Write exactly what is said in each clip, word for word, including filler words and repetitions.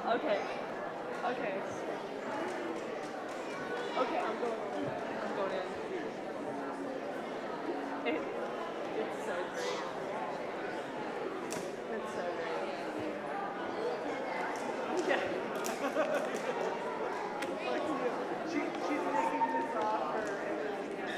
Okay. Okay. Okay, I'm going over there. I'm going in. It, it's so great. It's so great. Yeah. Like, she, she's making this offer and then, yeah.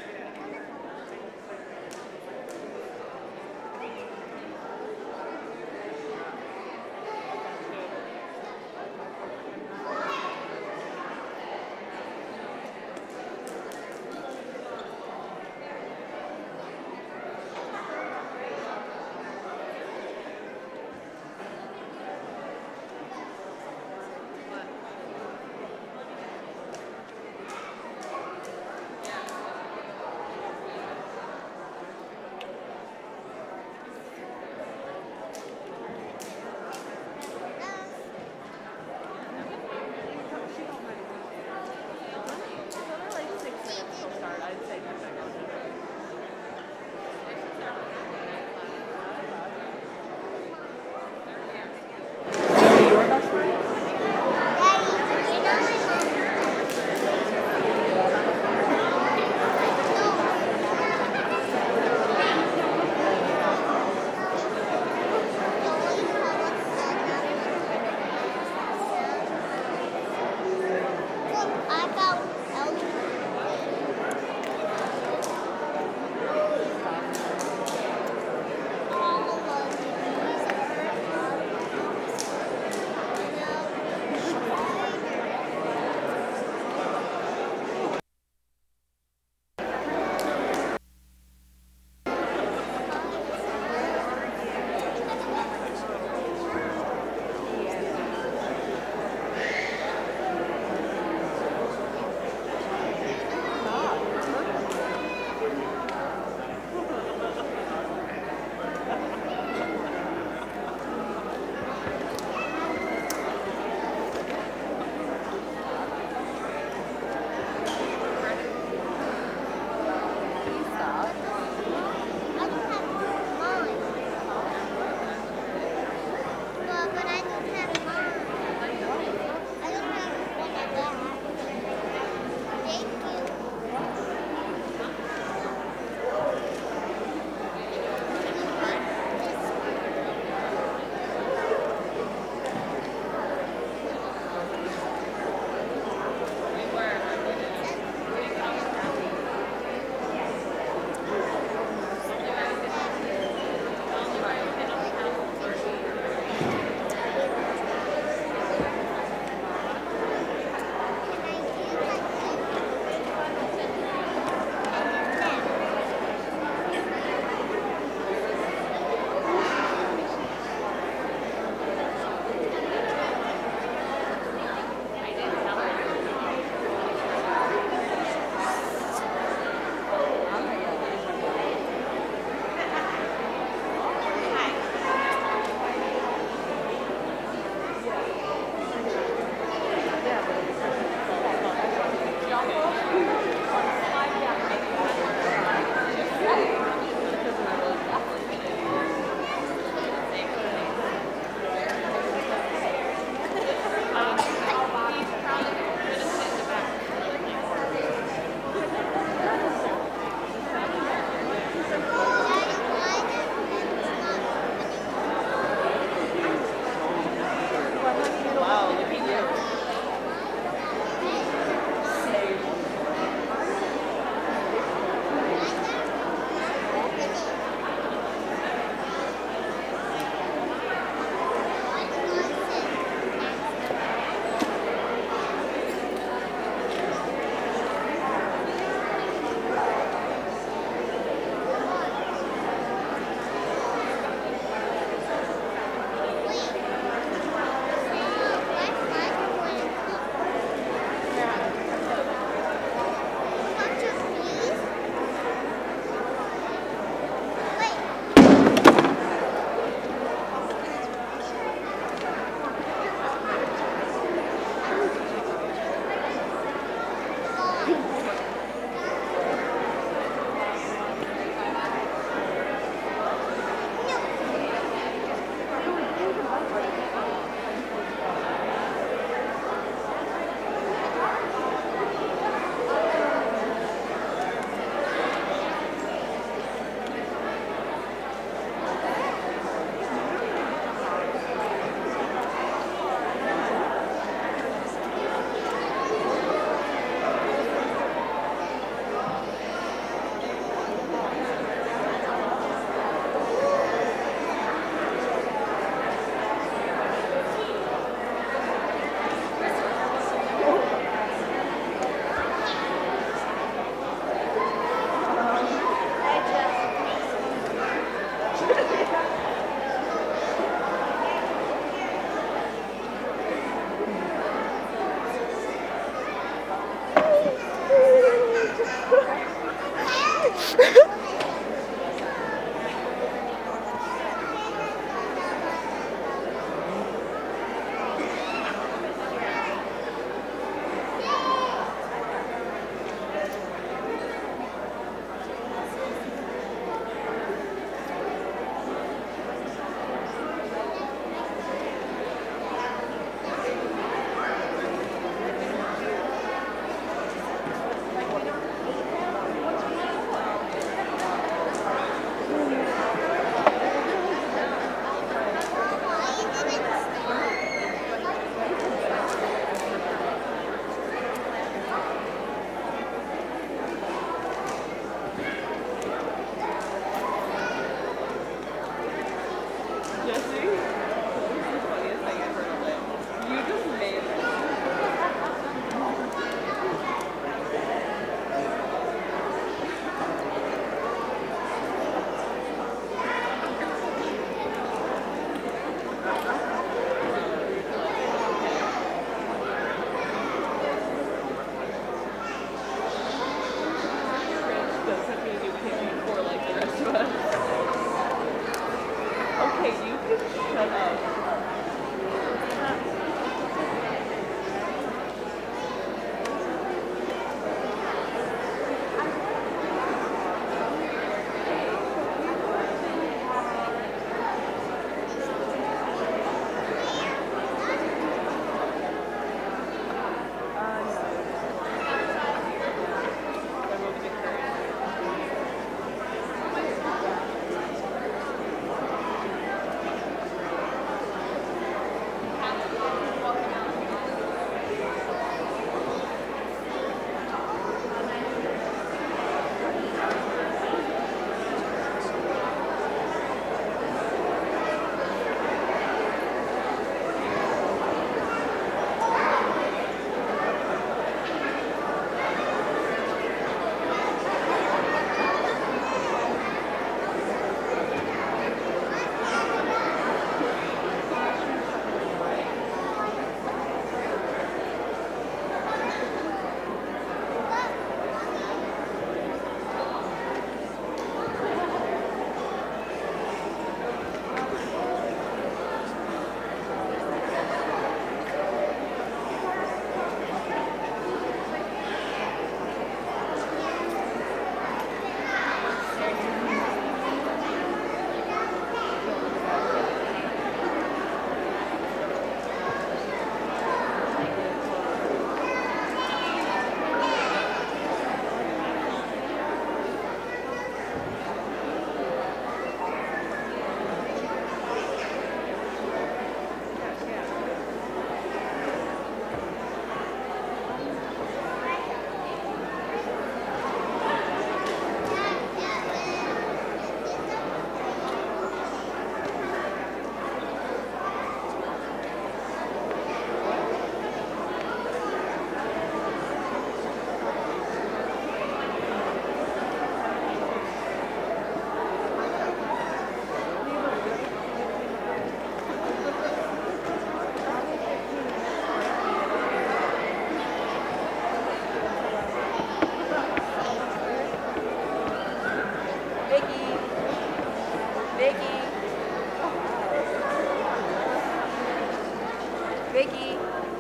Vicky.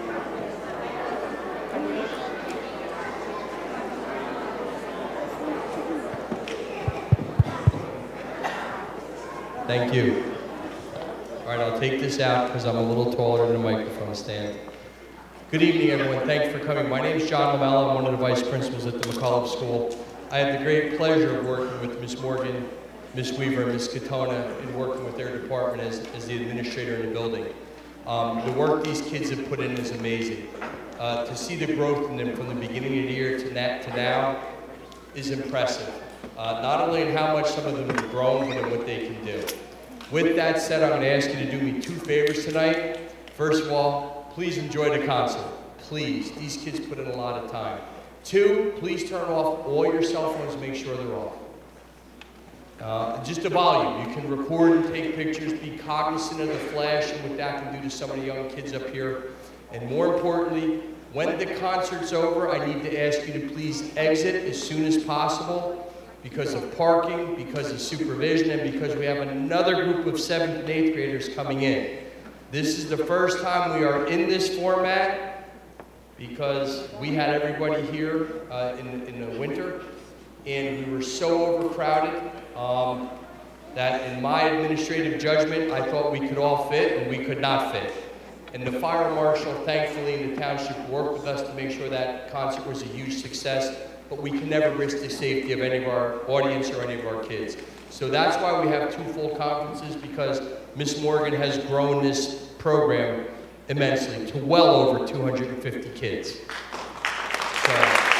Thank you. All right, I'll take this out because I'm a little taller than the microphone stand. Good evening, everyone. Thank you for coming. My name is John Lamella. I'm one of the vice principals at the McAuliffe School. I have the great pleasure of working with Miz Morgan, Miz Weaver, and Miz Katona in working with their department as, as the administrator in the building. Um, the work these kids have put in is amazing. Uh, to see the growth in them from the beginning of the year to, na to now is impressive. Uh, not only in how much some of them have grown, but in what they can do. With that said, I'm going to ask you to do me two favors tonight. First of all, please enjoy the concert. Please. These kids put in a lot of time. Two, please turn off all your cell phones and make sure they're off. Uh, just the volume. You can record and take pictures, be cognizant of the flash and what that can do to some of the young kids up here. And more importantly, when the concert's over, I need to ask you to please exit as soon as possible because of parking, because of supervision, and because we have another group of seventh and eighth graders coming in. This is the first time we are in this format because we had everybody here uh, in, in the winter, and we were so overcrowded um, that in my administrative judgment, I thought we could all fit, and we could not fit. And the fire marshal, thankfully, in the township worked with us to make sure that concert was a huge success, but we can never risk the safety of any of our audience or any of our kids. So that's why we have two full conferences, because Miz Morgan has grown this program immensely to well over two hundred fifty kids. So,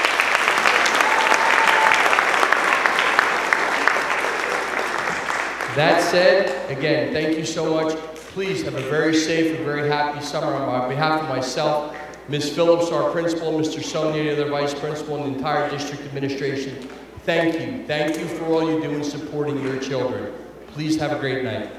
that said, again, thank you so much. Please have a very safe and very happy summer on behalf of myself, Miz Phillips, our principal, Mister Sonia, the vice principal, and the entire district administration. Thank you. Thank you for all you do in supporting your children. Please have a great night.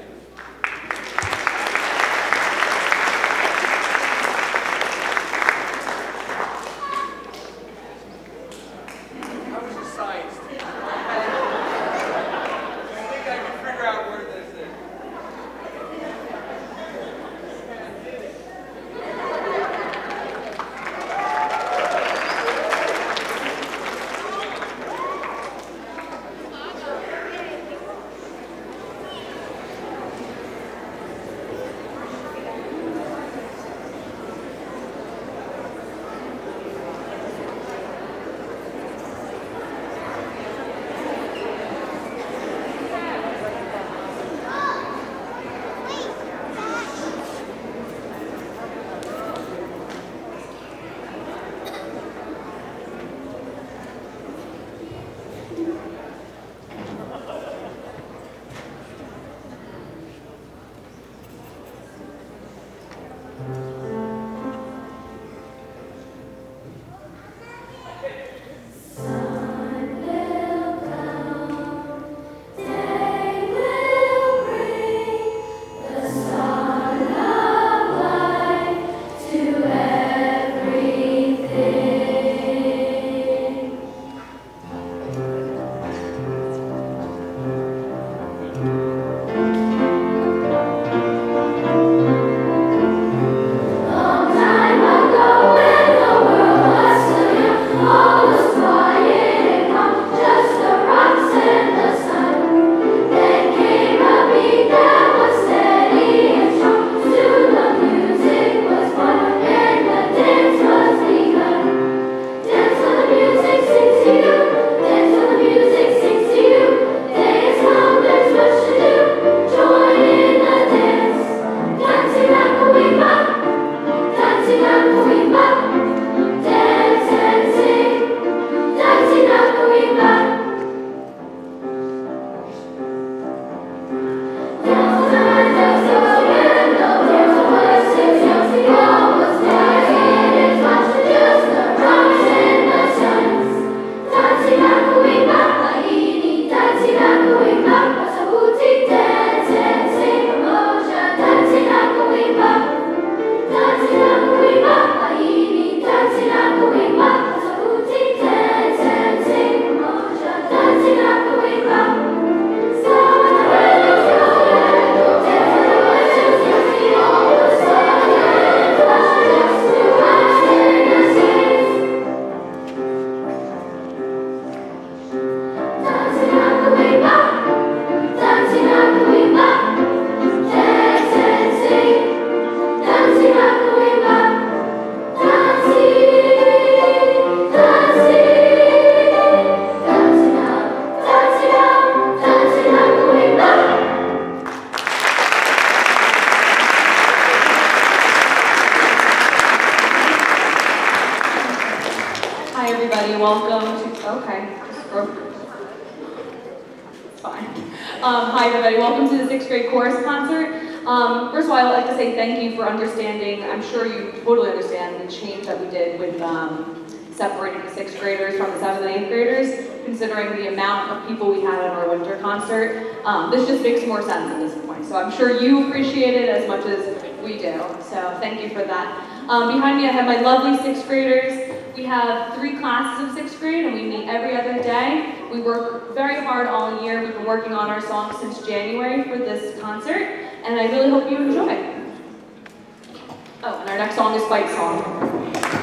everybody. Welcome to, okay, just broke. It's fine. Um, hi, everybody. Welcome to the sixth grade chorus concert. Um, first of all, I'd like to say thank you for understanding. I'm sure you totally understand the change that we did with um, separating the sixth graders from the seventh and eighth graders, considering the amount of people we had at our winter concert. Um, this just makes more sense at this point. So I'm sure you appreciate it as much as we do. So thank you for that. Um, behind me, I have my lovely sixth graders. We have three classes of sixth grade, and we meet every other day. We work very hard all year. We've been working on our songs since January for this concert, and I really hope you enjoy. Oh, and our next song is Fight Song.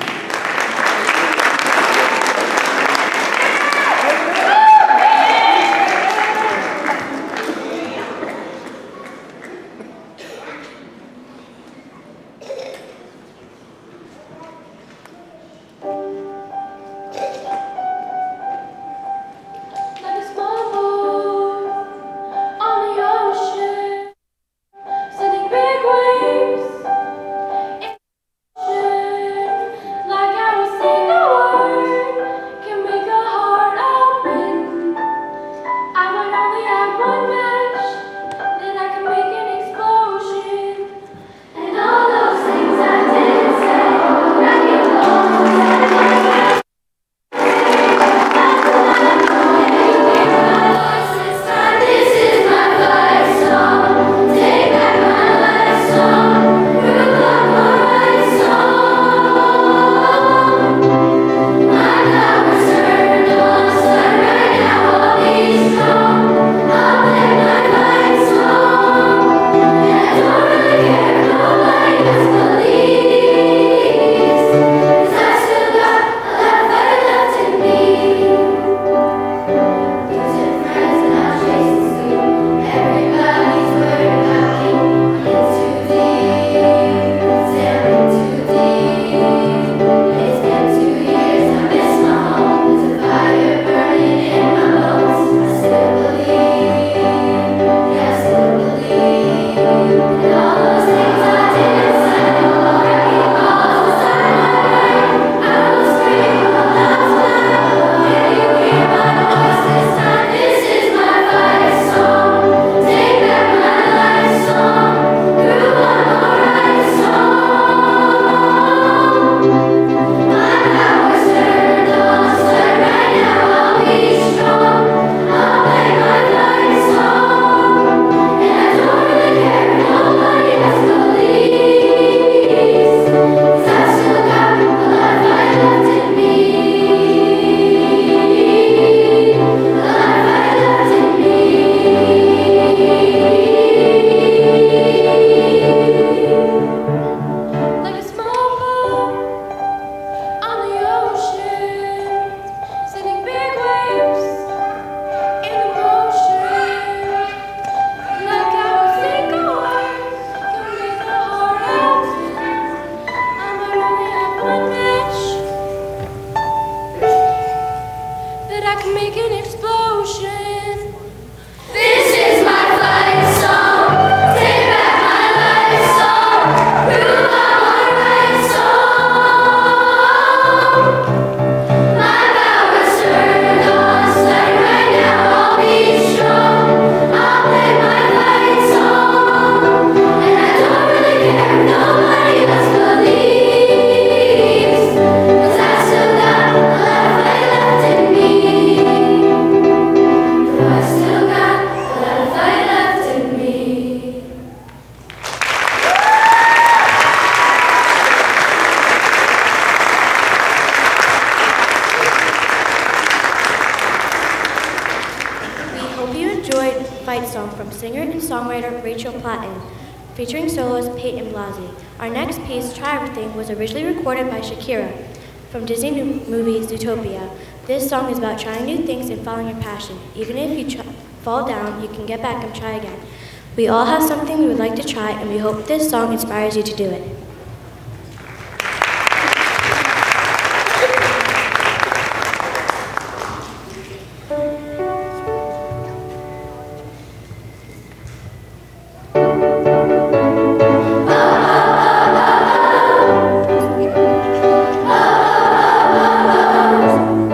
Featuring soloist Peyton Blasey. Our next piece, Try Everything, was originally recorded by Shakira from Disney movie Zootopia. This song is about trying new things and following your passion. Even if you try, fall down, you can get back and try again. We all have something we would like to try, and we hope this song inspires you to do it. Oh,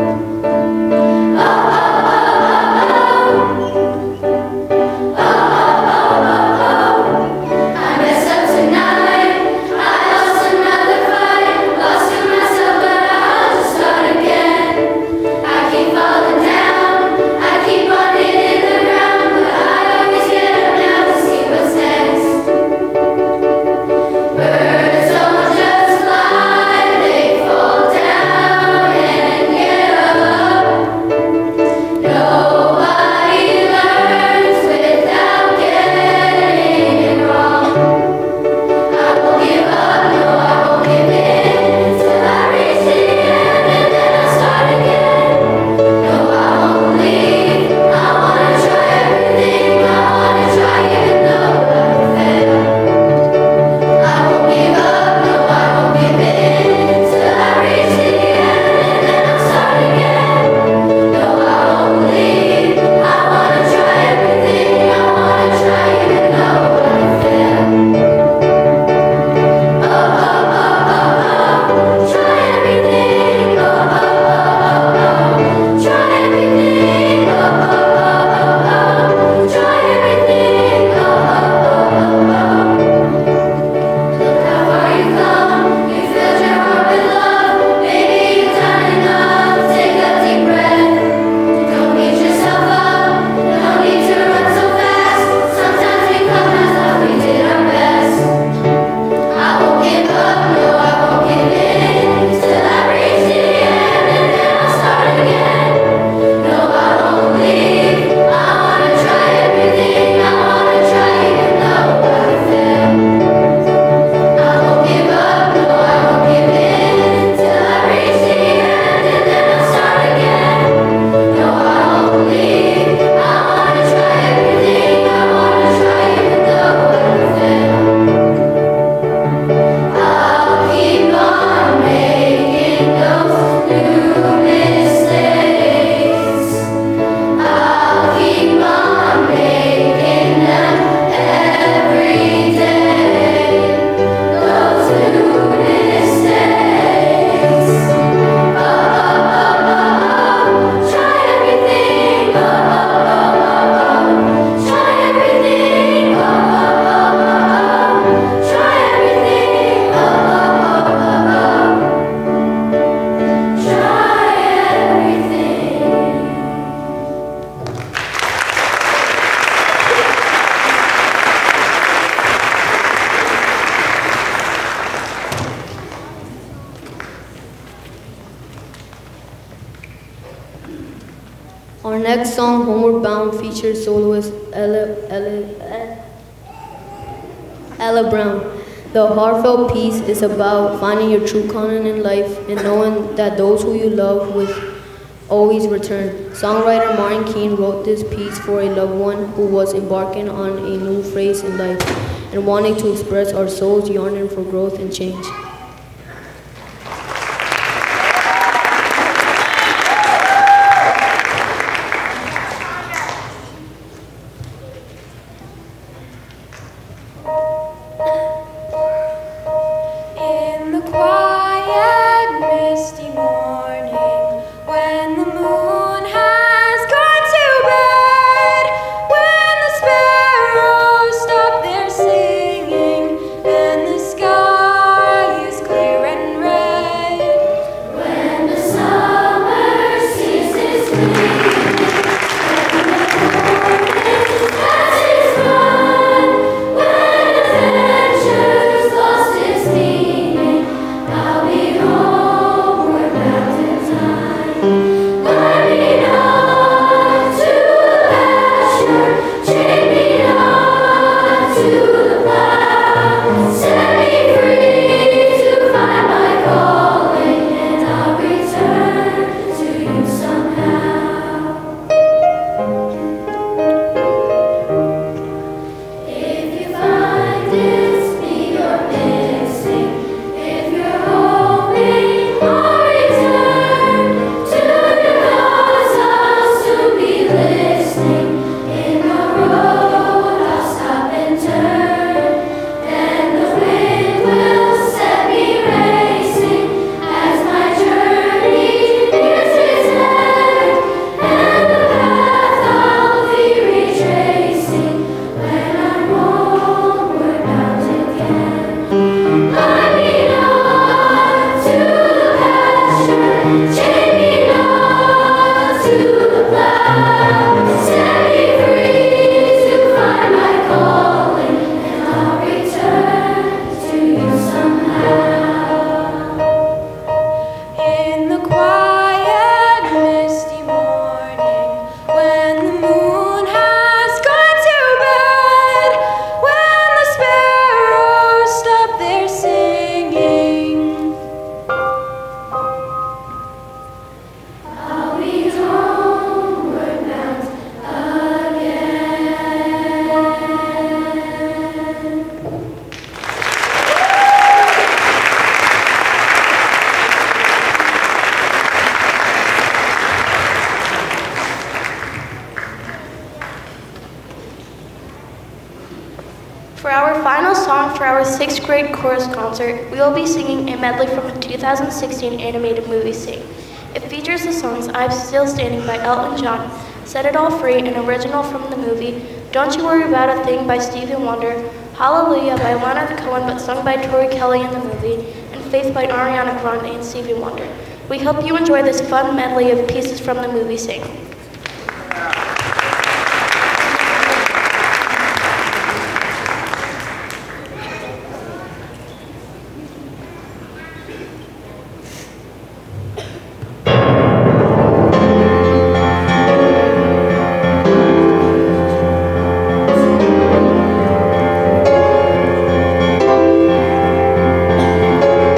Our next song, Homeward Bound, features soloist Ella, Ella, Ella Brown. The heartfelt piece is about finding your true calling in life and knowing that those who you love will always return. Songwriter Martin Keane wrote this piece for a loved one who was embarking on a new phase in life and wanting to express our soul's yearning for growth and change. For our final song for our sixth grade chorus concert, we will be singing a medley from the two thousand sixteen animated movie Sing. It features the songs I'm Still Standing by Elton John, Set It All Free, an original from the movie, Don't You Worry About a Thing by Stevie Wonder, Hallelujah by Leonard Cohen but sung by Tori Kelly in the movie, and Faith by Ariana Grande and Stevie Wonder. We hope you enjoy this fun medley of pieces from the movie Sing.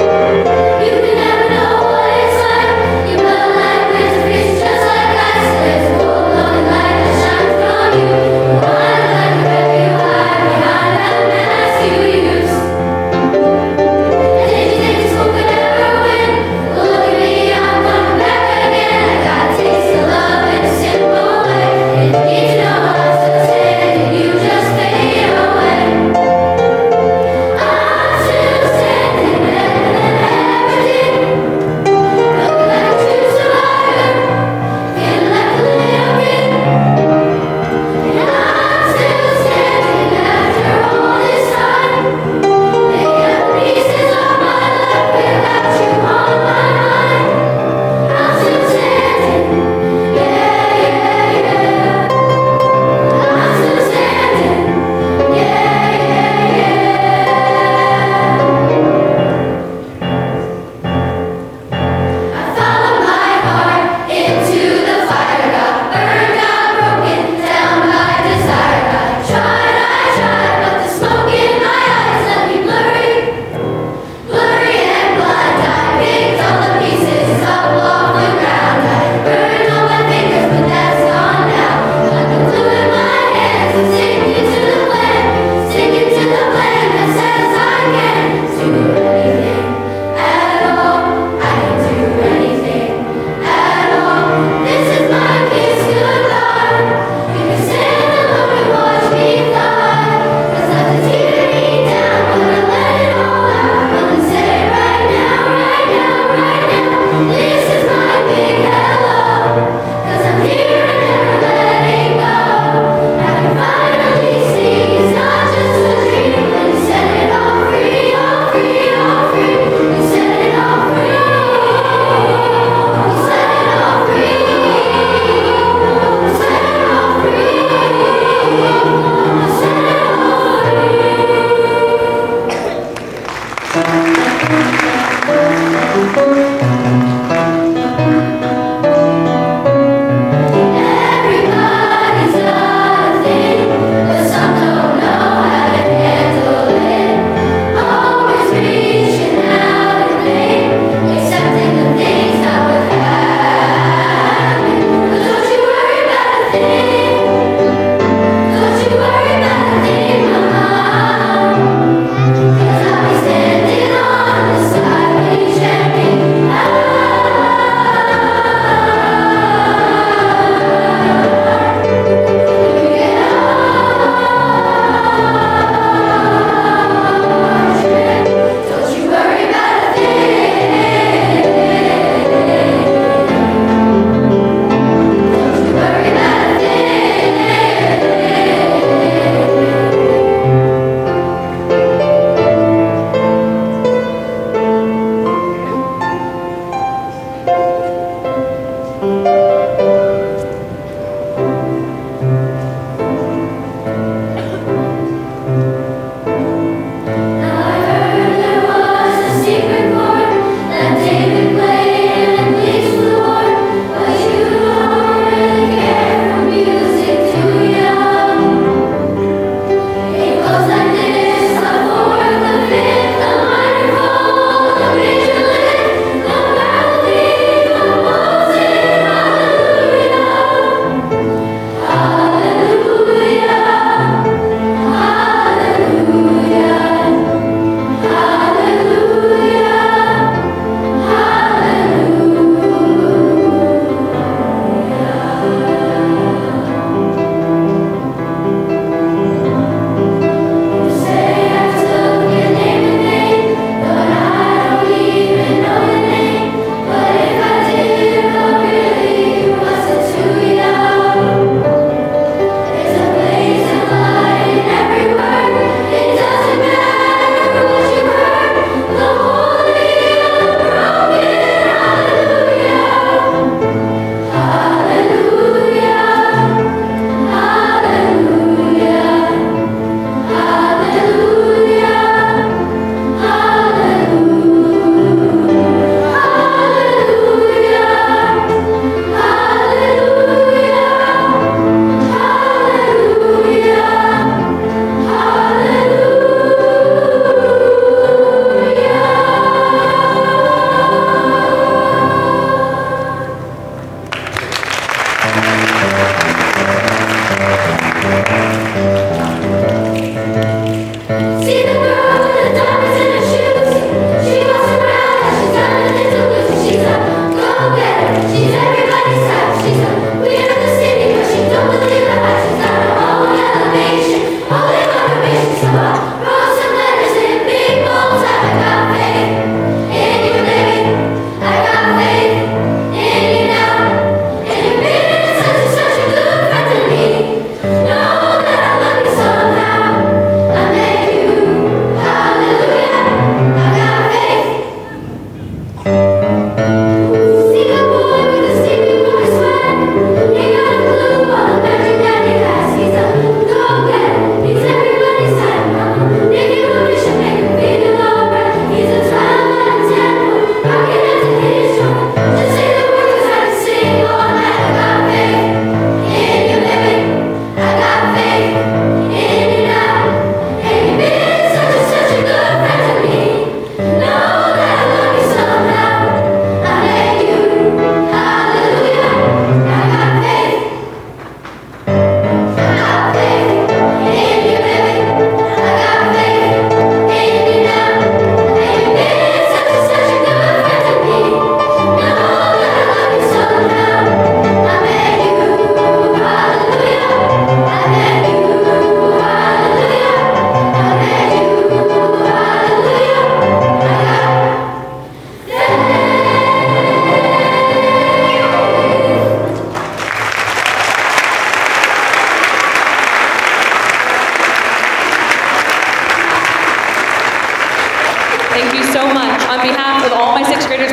You can never know what it's like. You better like with the just like I said.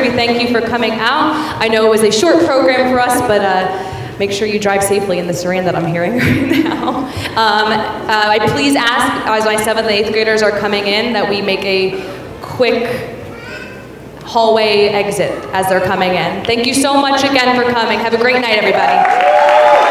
We thank you for coming out. I know it was a short program for us, but uh, make sure you drive safely in this rain that I'm hearing right now. Um, uh, I please ask, as my seventh and eighth graders are coming in, that we make a quick hallway exit as they're coming in. Thank you so much again for coming. Have a great night, everybody.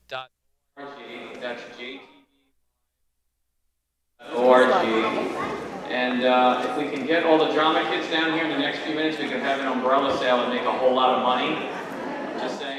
dot org. That's J T V dot org. And uh, if we can get all the drama kids down here in the next few minutes, we could have an umbrella sale and make a whole lot of money. Just saying.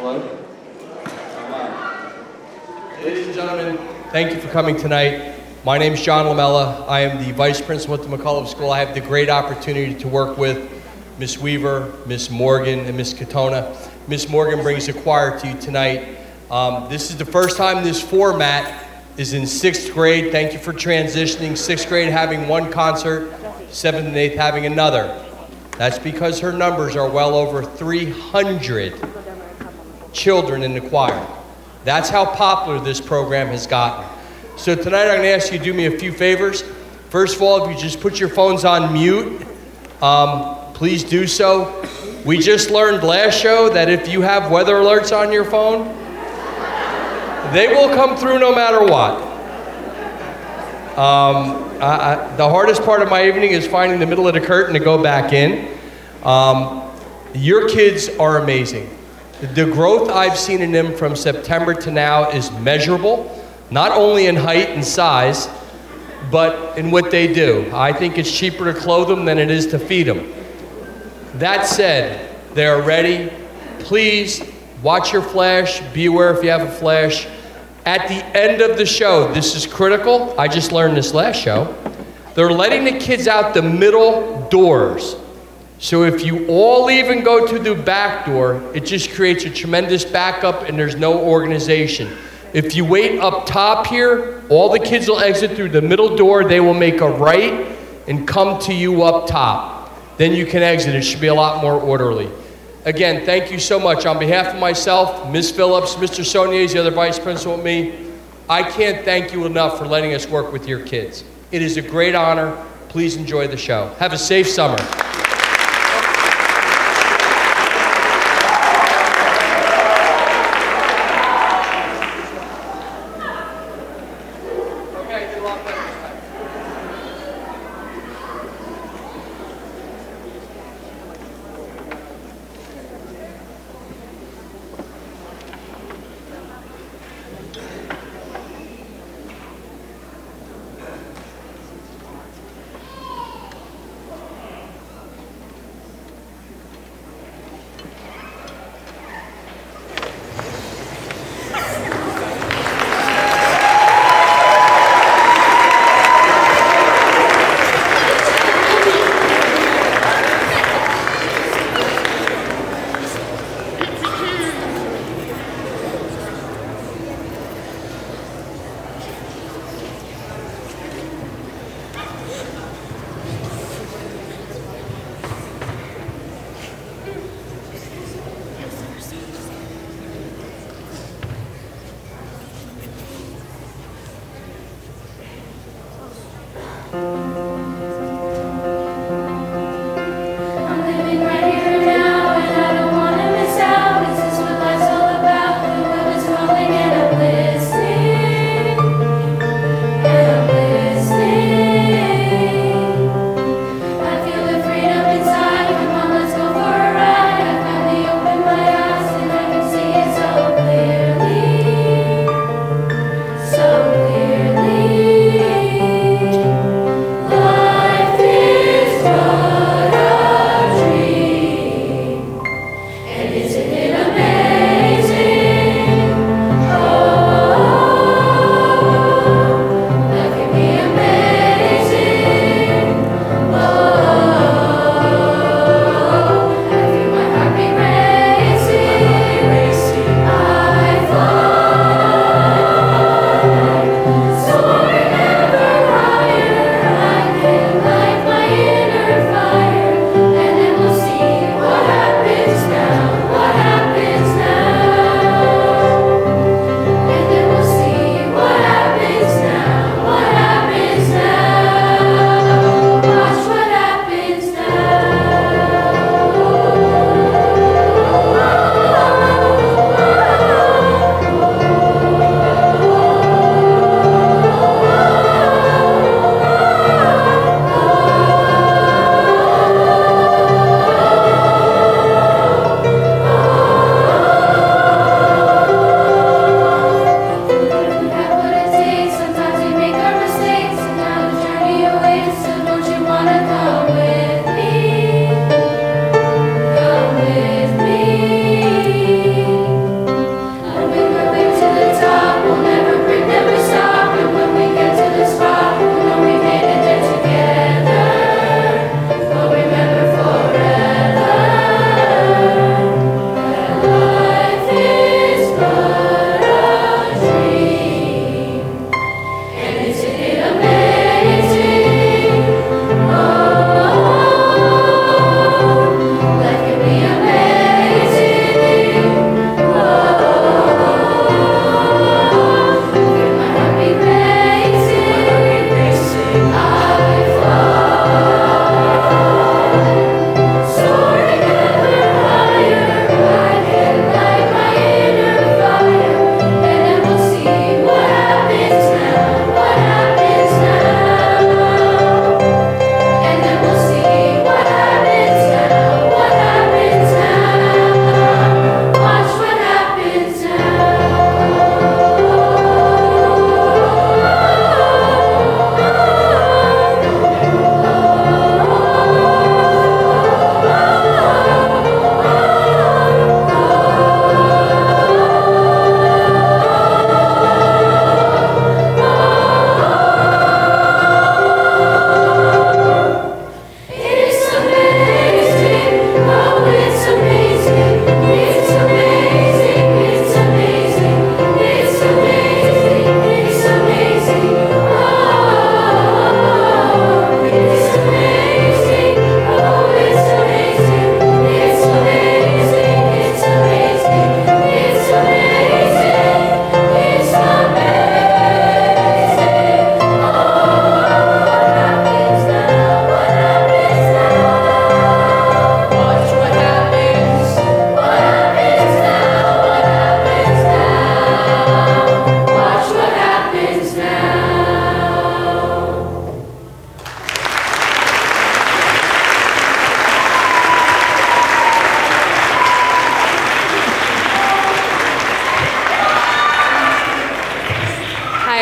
Hello? Ladies and gentlemen, thank you for coming tonight. My name is John Lamella. I am the Vice Principal at the McAuliffe School. I have the great opportunity to work with Miss Weaver, Miss Morgan, and Miss Katona. Miss Morgan brings a choir to you tonight. Um, this is the first time this format is in sixth grade. Thank you for transitioning. Sixth grade having one concert, seventh and eighth having another. That's because her numbers are well over three hundred children in the choir. That's how popular this program has gotten. So tonight I'm going to ask you to do me a few favors. First of all, if you just put your phones on mute, um, please do so. We just learned last show that if you have weather alerts on your phone, they will come through no matter what. Um, I, I, the hardest part of my evening is finding the middle of the curtain to go back in. Um, your kids are amazing. The growth I've seen in them from September to now is measurable, not only in height and size, but in what they do. I think it's cheaper to clothe them than it is to feed them. That said, they are ready. Please watch your flash. Be aware if you have a flash. At the end of the show, this is critical. I just learned this last show. They're letting the kids out the middle doors. So if you all leave and go to the back door, it just creates a tremendous backup and there's no organization. If you wait up top here, all the kids will exit through the middle door. They will make a right and come to you up top. Then you can exit. It should be a lot more orderly. Again, thank you so much. On behalf of myself, Miz Phillips, Mister Saunier, the other vice principal with me, I can't thank you enough for letting us work with your kids. It is a great honor. Please enjoy the show. Have a safe summer.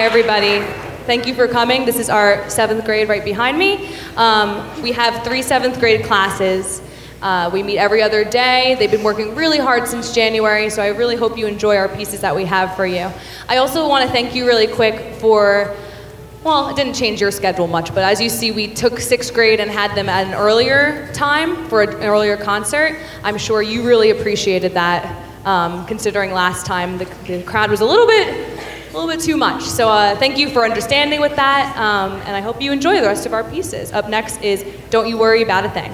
Hi, everybody. Thank you for coming. This is our seventh grade right behind me. Um, we have three seventh grade classes. Uh, we meet every other day. They've been working really hard since January, so I really hope you enjoy our pieces that we have for you. I also want to thank you really quick for, well, it didn't change your schedule much, but as you see, we took sixth grade and had them at an earlier time for an earlier concert. I'm sure you really appreciated that. Um, considering last time the, the crowd was a little bit, a little bit too much. So uh, thank you for understanding with that, um, and I hope you enjoy the rest of our pieces. Up next is Don't You Worry About a Thing.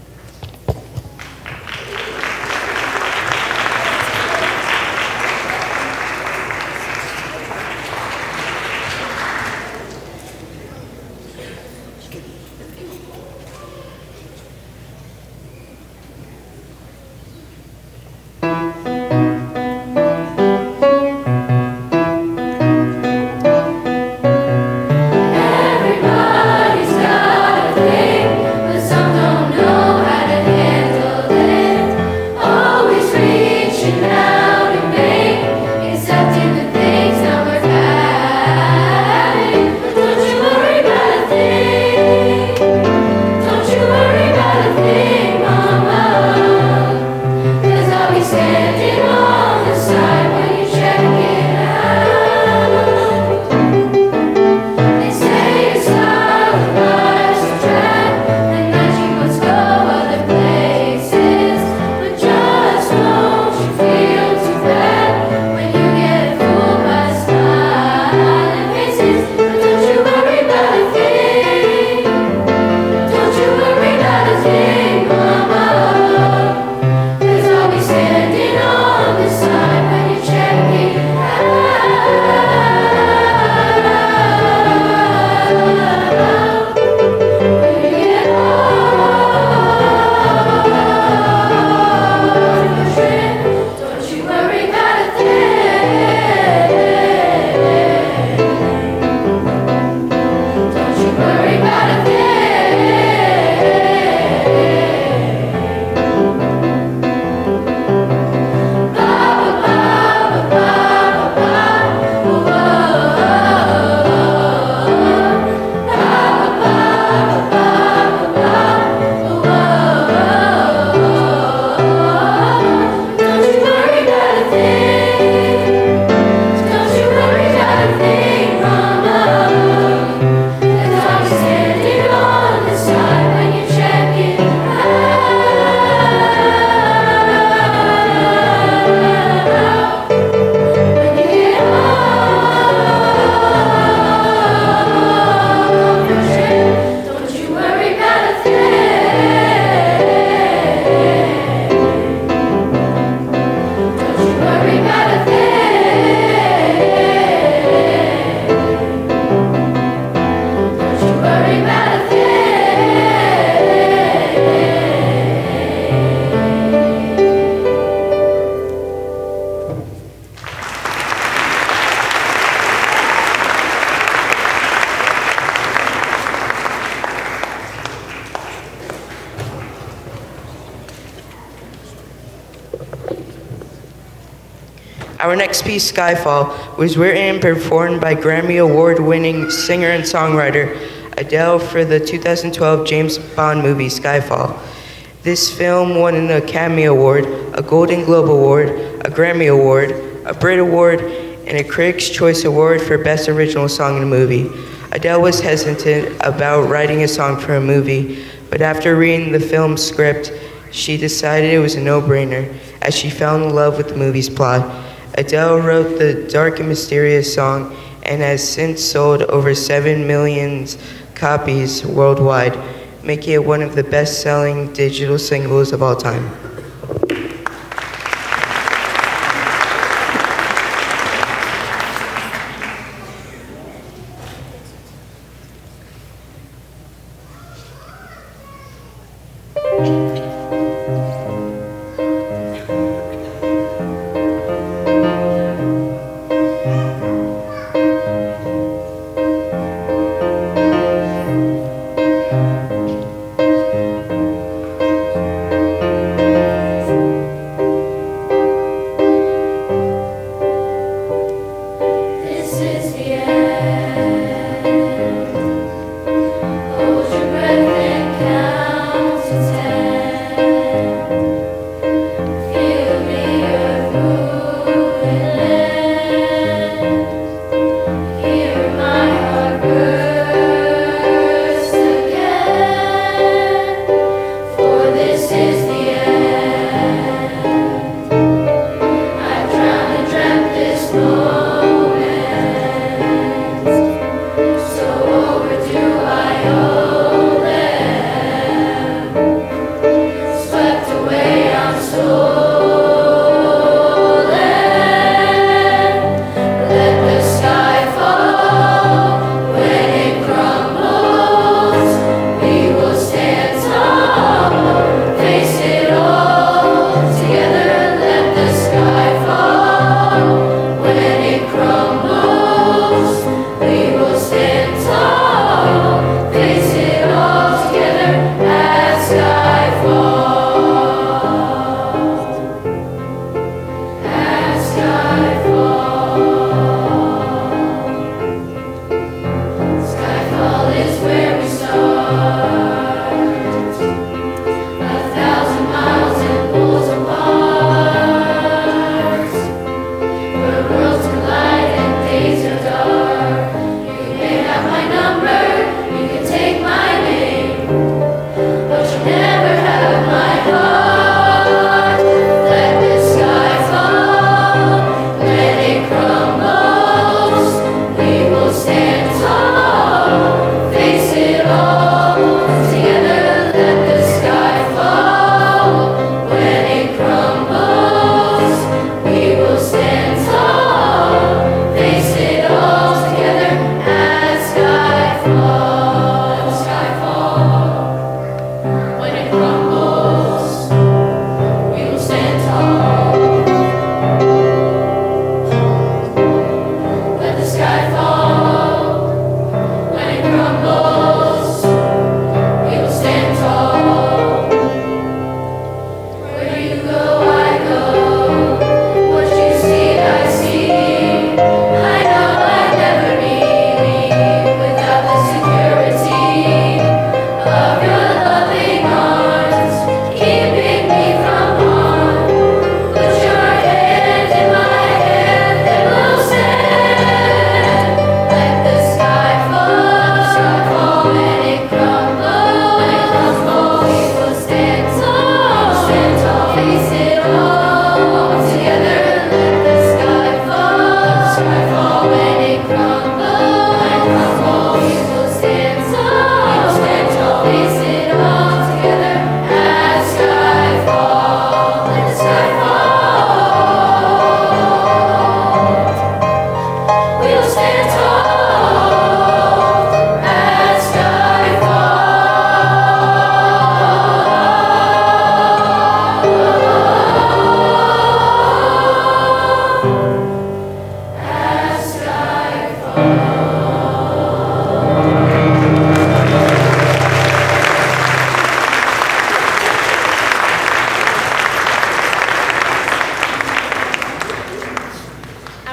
Our next piece, Skyfall, was written and performed by Grammy Award-winning singer and songwriter Adele for the two thousand twelve James Bond movie, Skyfall. This film won an Academy Award, a Golden Globe Award, a Grammy Award, a Brit Award, and a Critics' Choice Award for Best Original Song in a Movie. Adele was hesitant about writing a song for a movie, but after reading the film's script, she decided it was a no-brainer, as she fell in love with the movie's plot. Adele wrote the dark and mysterious song and has since sold over seven million copies worldwide, making it one of the best-selling digital singles of all time.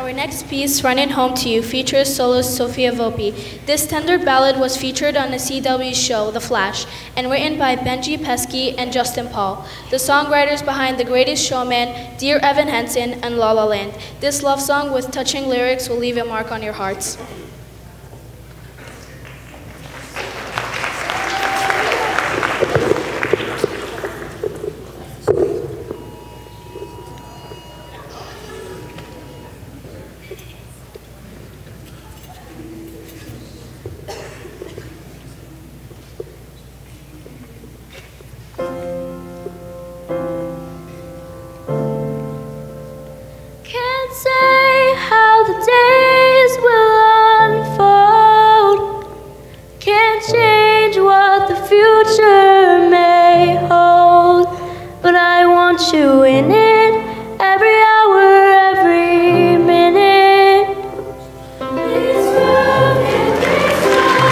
Our next piece, Running Home to You, features soloist Sophia Volpe. This tender ballad was featured on the C W show, The Flash, and written by Benji Pesky and Justin Paul, the songwriters behind The Greatest Showman, Dear Evan Hansen, and La La Land. This love song with touching lyrics will leave a mark on your hearts. Can't say how the days will unfold. Can't change what the future may hold. But I want you in it every hour, every minute. These broken things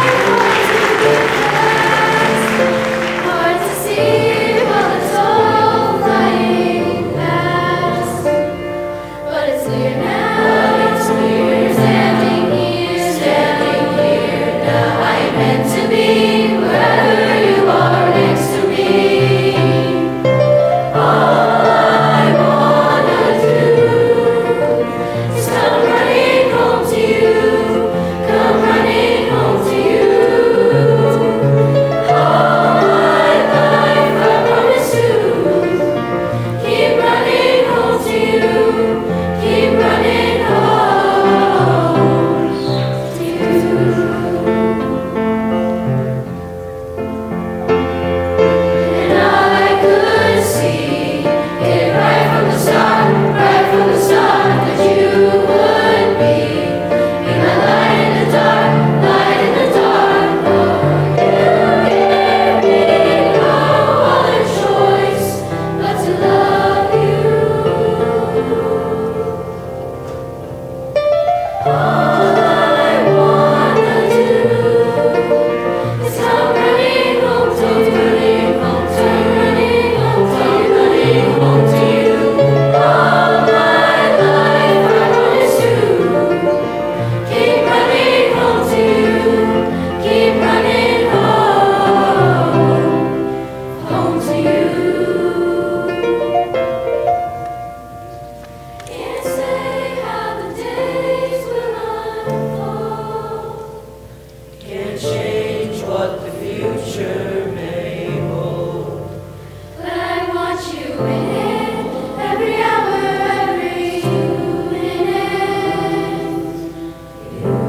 hard to see while it's all flying past. But it's clear now, it's clear, standing here, standing here now. I am meant to be wherever you are next to me. All I wanna do is come running home to you, come running home to you. All my life I promise to keep running home to you. Keep running home to you. And I could see it right from the start, right from the start, that you would be be my light in the dark, light in the dark. Oh, you gave me no other choice but to love you. All I wanna do is come running home to you, running home to you, running home to you, running home to you. All my life I promise you, keep running home to you, keep running home, home to you. Can't say how the days will unfold. Can't change what the future may hold. But I want you in it every hour, every minute.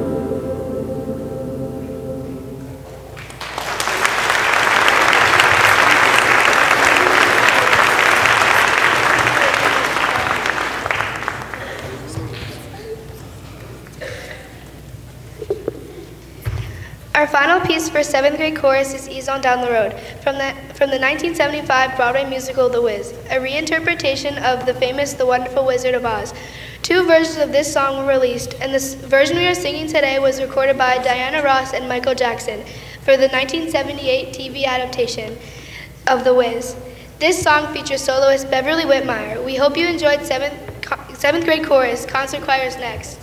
Our final piece for seventh grade chorus is Ease On Down the Road, from the, from the nineteen seventy-five Broadway musical The Wiz, a reinterpretation of the famous The Wonderful Wizard of Oz. Two versions of this song were released, and the s- version we are singing today was recorded by Diana Ross and Michael Jackson for the nineteen seventy-eight T V adaptation of The Wiz. This song features soloist Beverly Whitmire. We hope you enjoyed seventh, co- seventh grade chorus. Concert choir is next.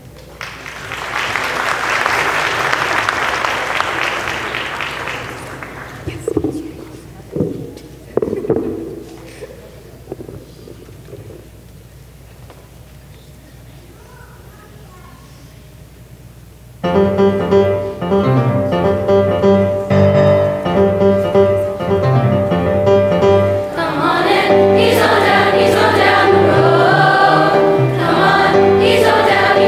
Come on and ease on down, ease on down the road. Come on, ease on down,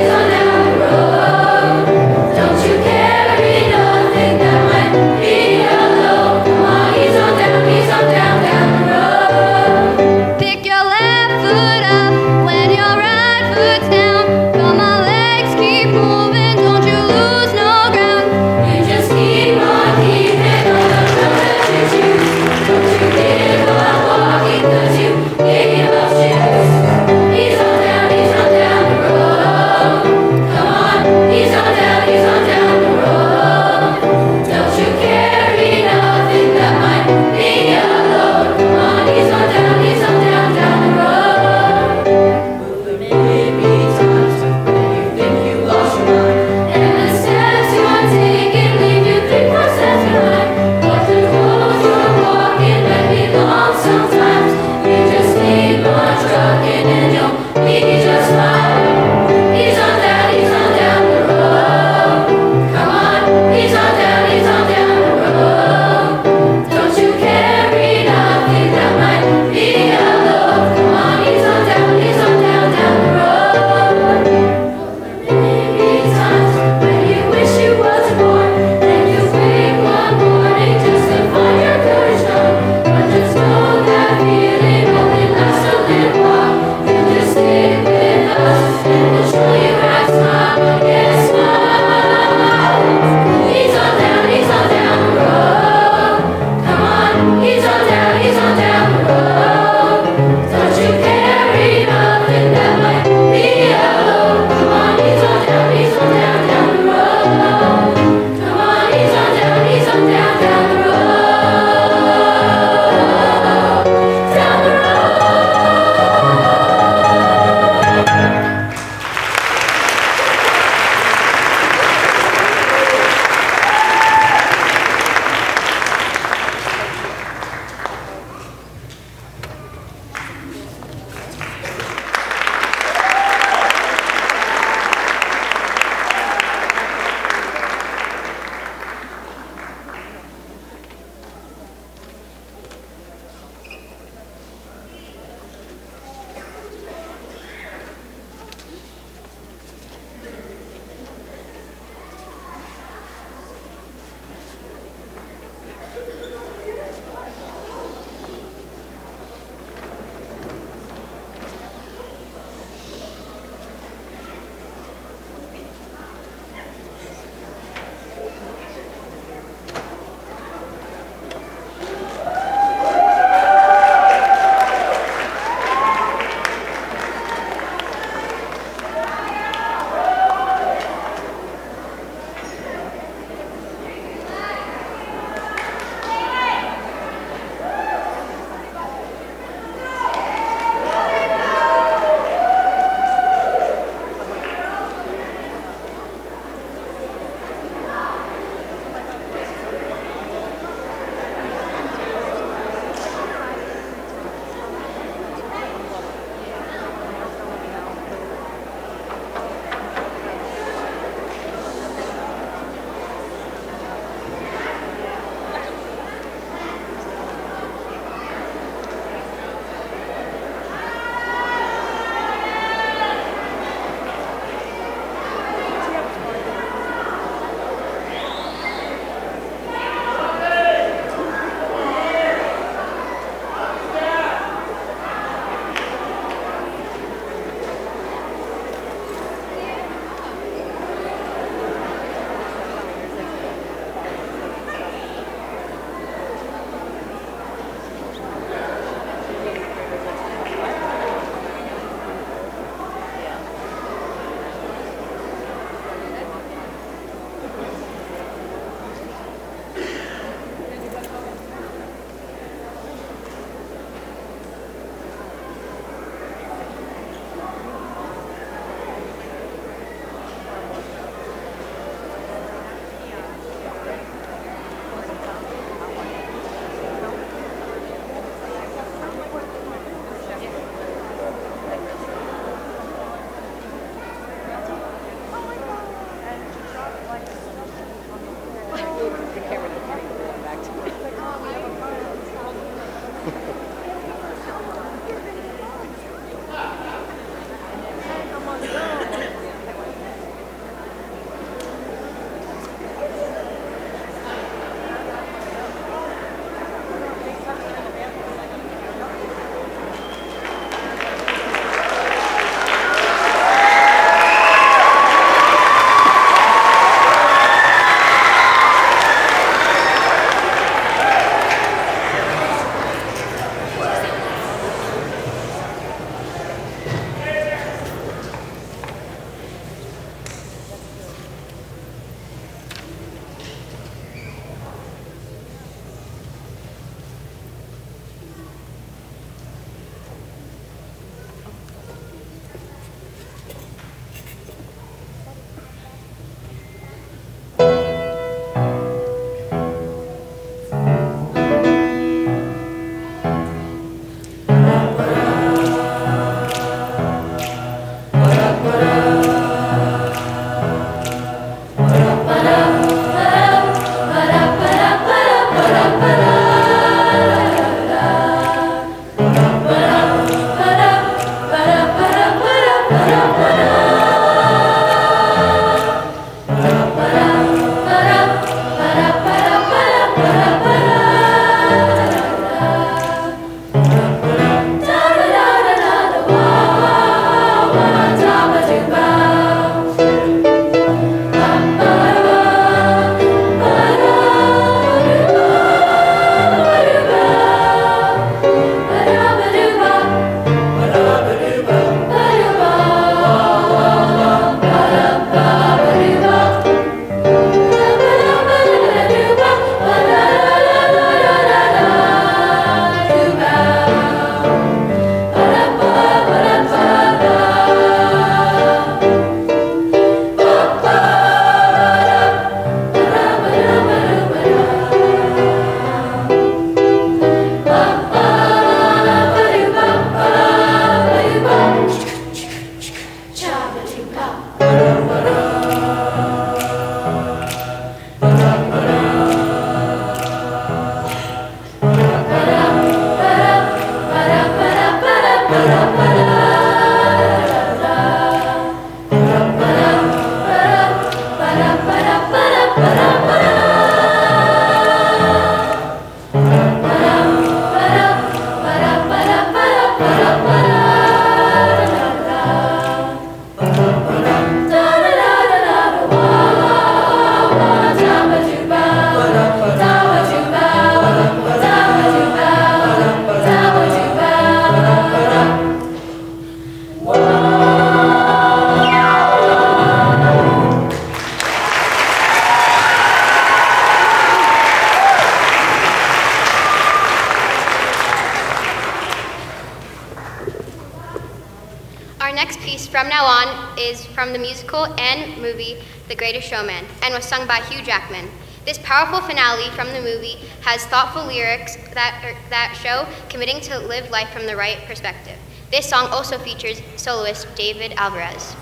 From Now On is from the musical and movie The Greatest Showman and was sung by Hugh Jackman. This powerful finale from the movie has thoughtful lyrics that, er, that show committing to live life from the right perspective. This song also features soloist David Alvarez.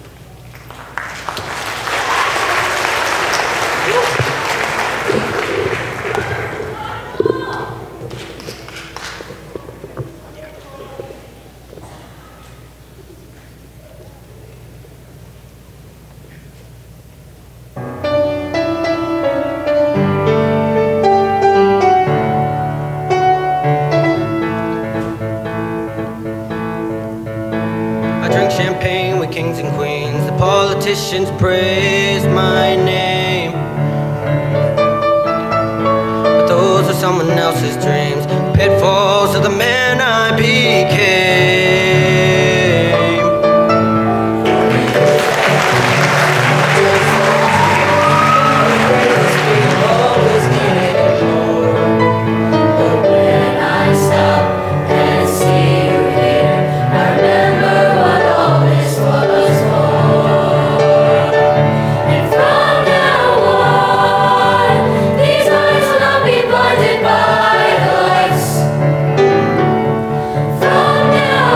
Kings and queens, the politicians praise my name, but those are someone else's dreams, pitfalls of the man I became. But when I stop and see you here, I remember what all this was. From now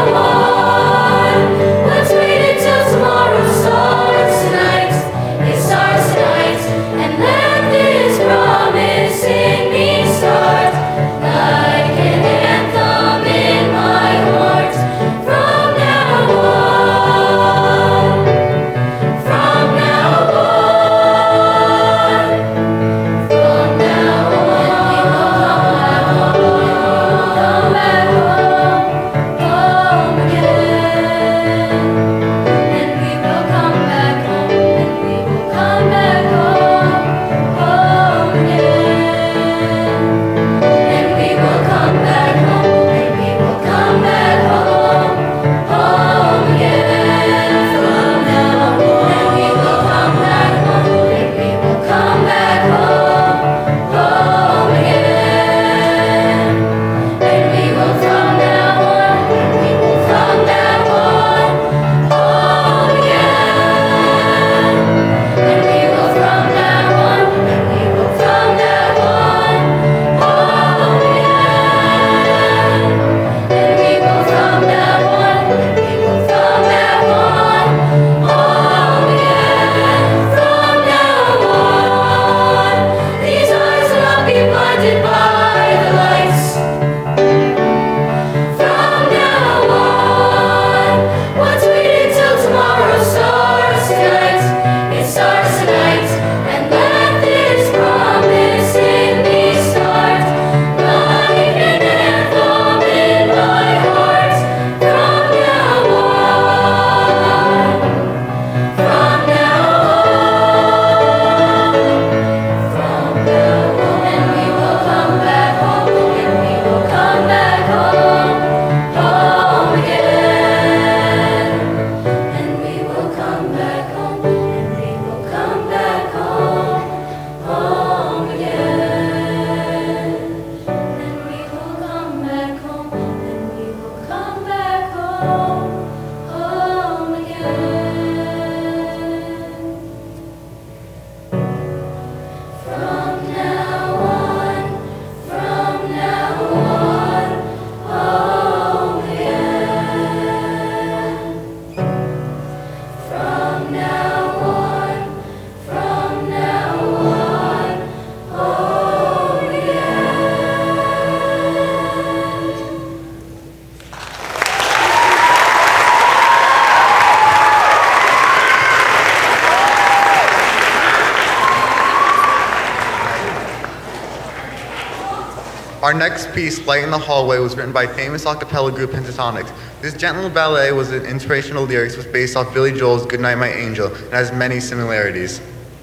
Our next piece, Light in the Hallway, was written by famous a cappella group Pentatonics. This gentle ballet was an inspirational lyrics was based off Billy Joel's Goodnight My Angel and has many similarities.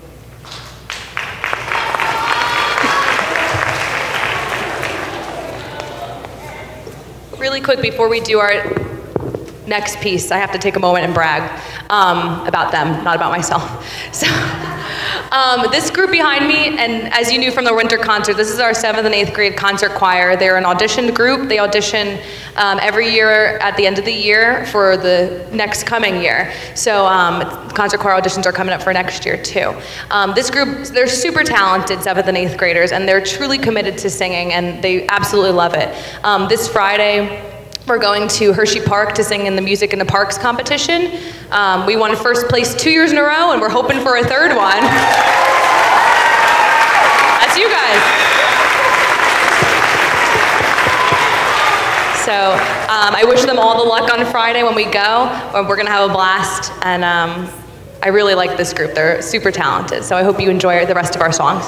Really quick before we do our next piece, I have to take a moment and brag um, about them, not about myself. So, um, this group behind me, and as you knew from the winter concert, this is our seventh and eighth grade concert choir. They're an auditioned group. They audition um, every year at the end of the year for the next coming year. So um, concert choir auditions are coming up for next year too. Um, this group, they're super talented seventh and eighth graders, and they're truly committed to singing, and they absolutely love it. Um, this Friday, we're going to Hershey Park to sing in the Music in the Parks competition. Um, we won first place two years in a row, and we're hoping for a third one. That's you guys. So um, I wish them all the luck on Friday when we go. We're gonna have a blast, and um, I really like this group. They're super talented, so I hope you enjoy the rest of our songs.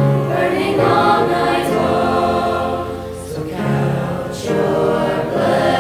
Your blessings.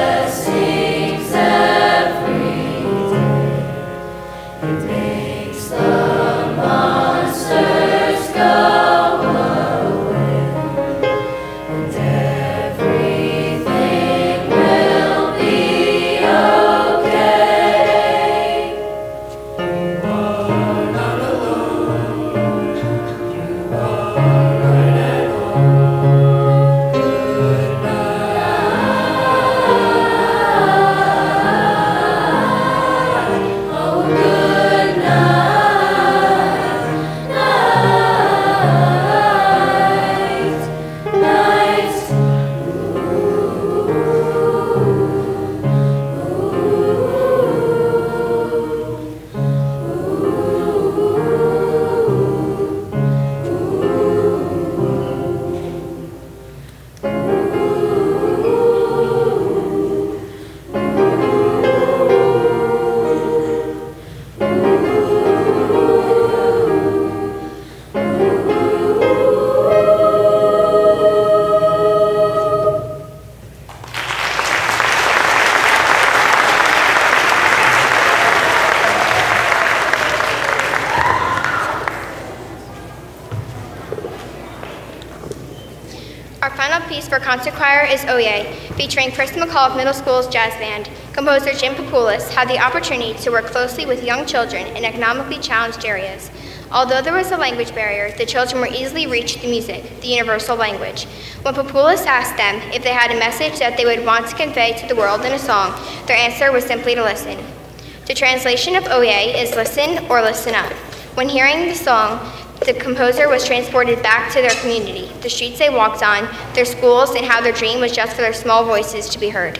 piece for concert choir is Oye, featuring Christa McAuliffe Middle School's jazz band. Composer Jim Papoulis had the opportunity to work closely with young children in economically challenged areas. Although there was a language barrier, the children were easily reached through music, the universal language. When Papoulis asked them if they had a message that they would want to convey to the world in a song, their answer was simply to listen. The translation of Oye is listen or listen up. When hearing the song, the composer was transported back to their community, the streets they walked on, their schools, and how their dream was just for their small voices to be heard.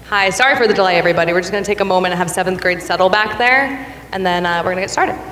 Hi, sorry for the delay, everybody. We're just going to take a moment and have seventh grade settle back there, and then uh, we're going to get started.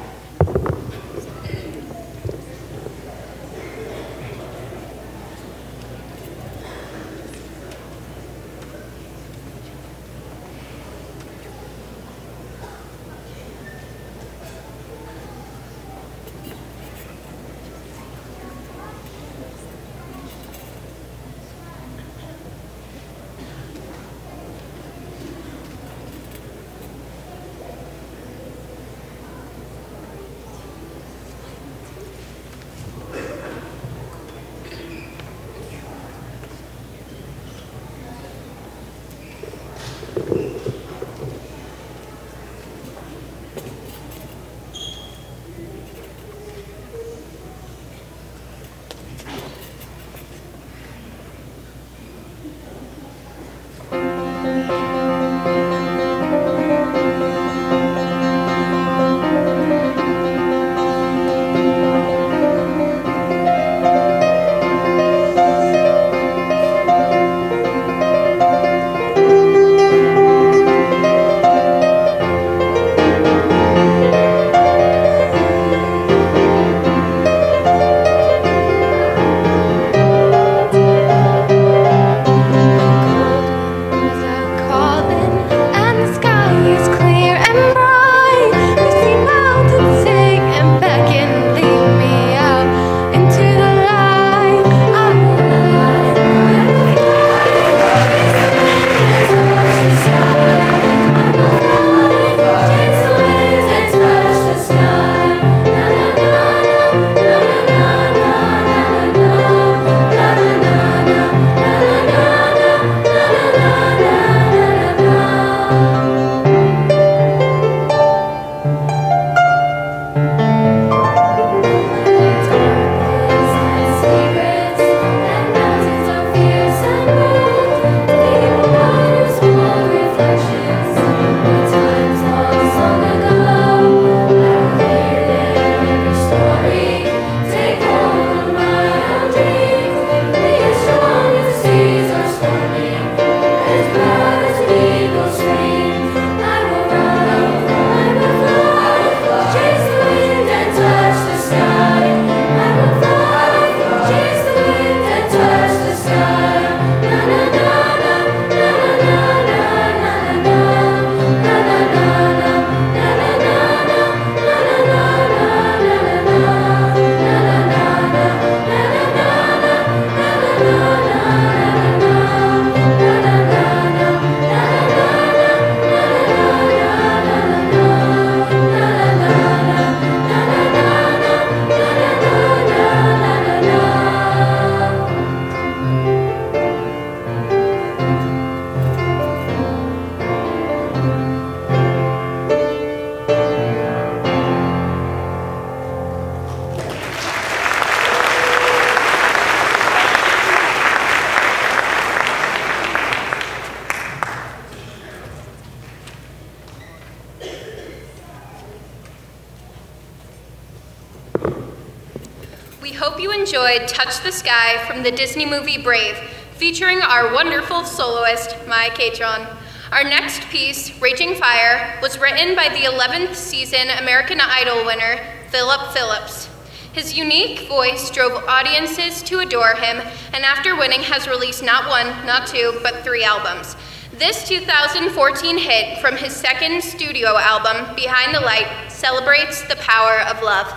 We hope you enjoyed Touch the Sky from the Disney movie Brave, featuring our wonderful soloist, Maya Catron. Our next piece, Raging Fire, was written by the eleventh season American Idol winner, Philip Phillips. His unique voice drove audiences to adore him, and after winning has released not one, not two, but three albums. This two thousand fourteen hit from his second studio album, Behind the Light, celebrates the power of love.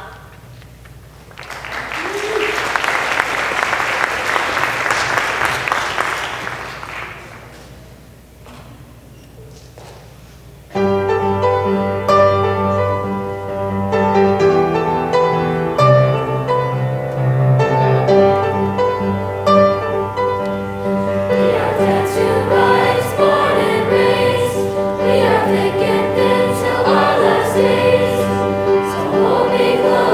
Hold me close.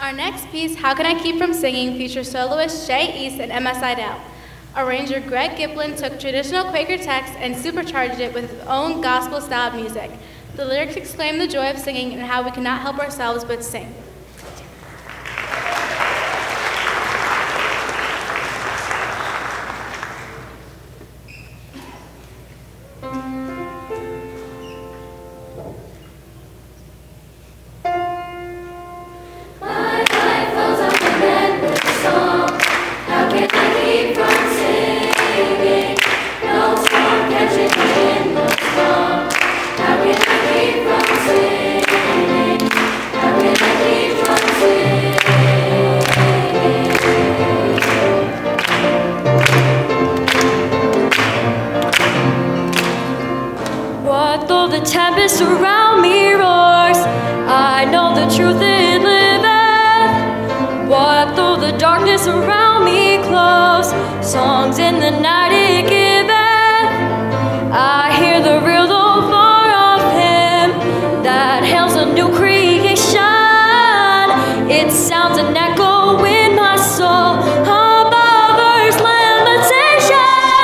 Our next piece, How Can I Keep From Singing, features soloists Shay East and Emma Seidel. Arranger Greg Giplin took traditional Quaker text and supercharged it with his own gospel-styled music. The lyrics exclaim the joy of singing and how we cannot help ourselves but sing. Tempest around me roars, I know the truth it liveth. What though the darkness around me close, songs in the night it giveth. I hear the real though far of him that hails a new creation. It sounds an echo in my soul above earth's limitation.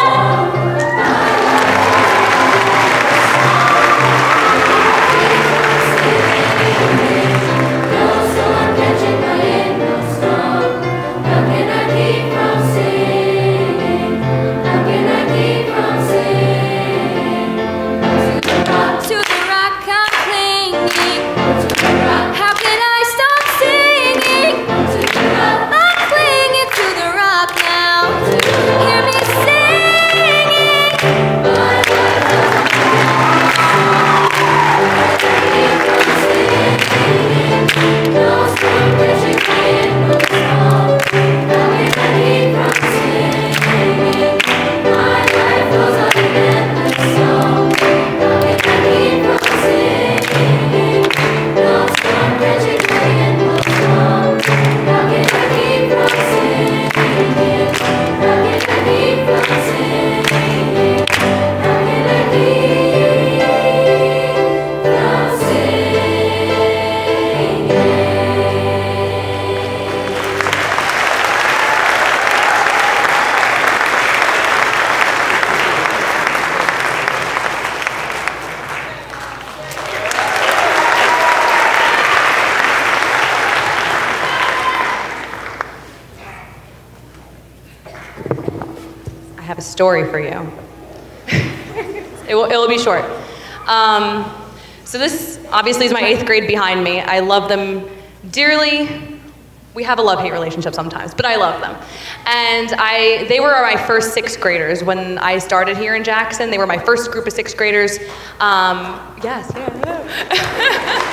Story for you. it, will, it will be short. Um, so this obviously is my eighth grade behind me. I love them dearly. We have a love-hate relationship sometimes, but I love them. And I, they were my first sixth graders when I started here in Jackson. They were my first group of sixth graders. Um, yes, yeah, yeah.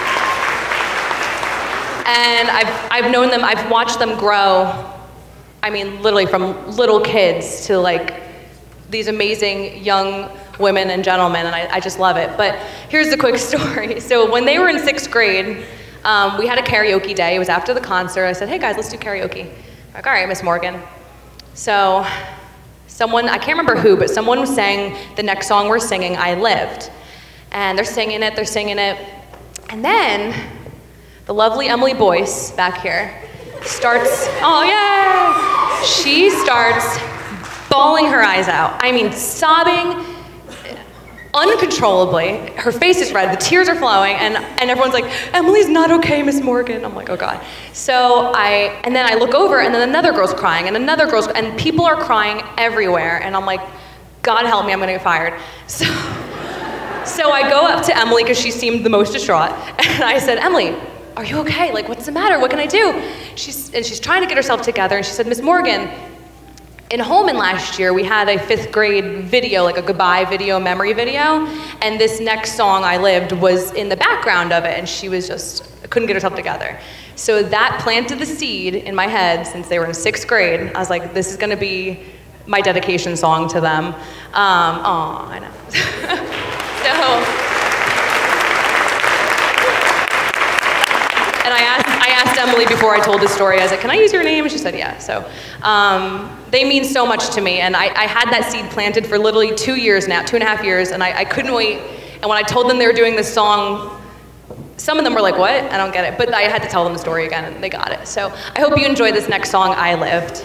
And I've, I've known them, I've watched them grow, I mean, literally from little kids to like these amazing young women and gentlemen, and I, I just love it. But here's the quick story. So when they were in sixth grade, um, we had a karaoke day. It was after the concert. I said, hey guys, let's do karaoke. I'm like, all right, Miss Morgan. So someone, I can't remember who, but someone was saying the next song we're singing, I Lived. And they're singing it, they're singing it. And then the lovely Emily Boyce back here starts, oh yeah, she starts bawling her eyes out. I mean, sobbing uncontrollably. Her face is red, the tears are flowing, and, and everyone's like, Emily's not okay, Miss Morgan. I'm like, oh God. So I, and then I look over, and then another girl's crying, and another girl's, and people are crying everywhere, and I'm like, God help me, I'm gonna get fired. So, so I go up to Emily, because she seemed the most distraught, and I said, Emily, are you okay? Like, what's the matter? What can I do? She's, and she's trying to get herself together, and she said, Miss Morgan, in Holman last year, we had a fifth grade video, like a goodbye video, memory video, and this next song, I Lived, was in the background of it, and she was just, couldn't get herself together. So that planted the seed in my head since they were in sixth grade. I was like, this is gonna be my dedication song to them. Um, oh, I know. so, and I asked, I asked Emily before I told this story, I was like, can I use your name? And she said, yeah. So um, they mean so much to me. And I, I had that seed planted for literally two years now, two and a half years, and I, I couldn't wait. And when I told them they were doing this song, some of them were like, what? I don't get it. But I had to tell them the story again, and they got it. So I hope you enjoy this next song, I Lived.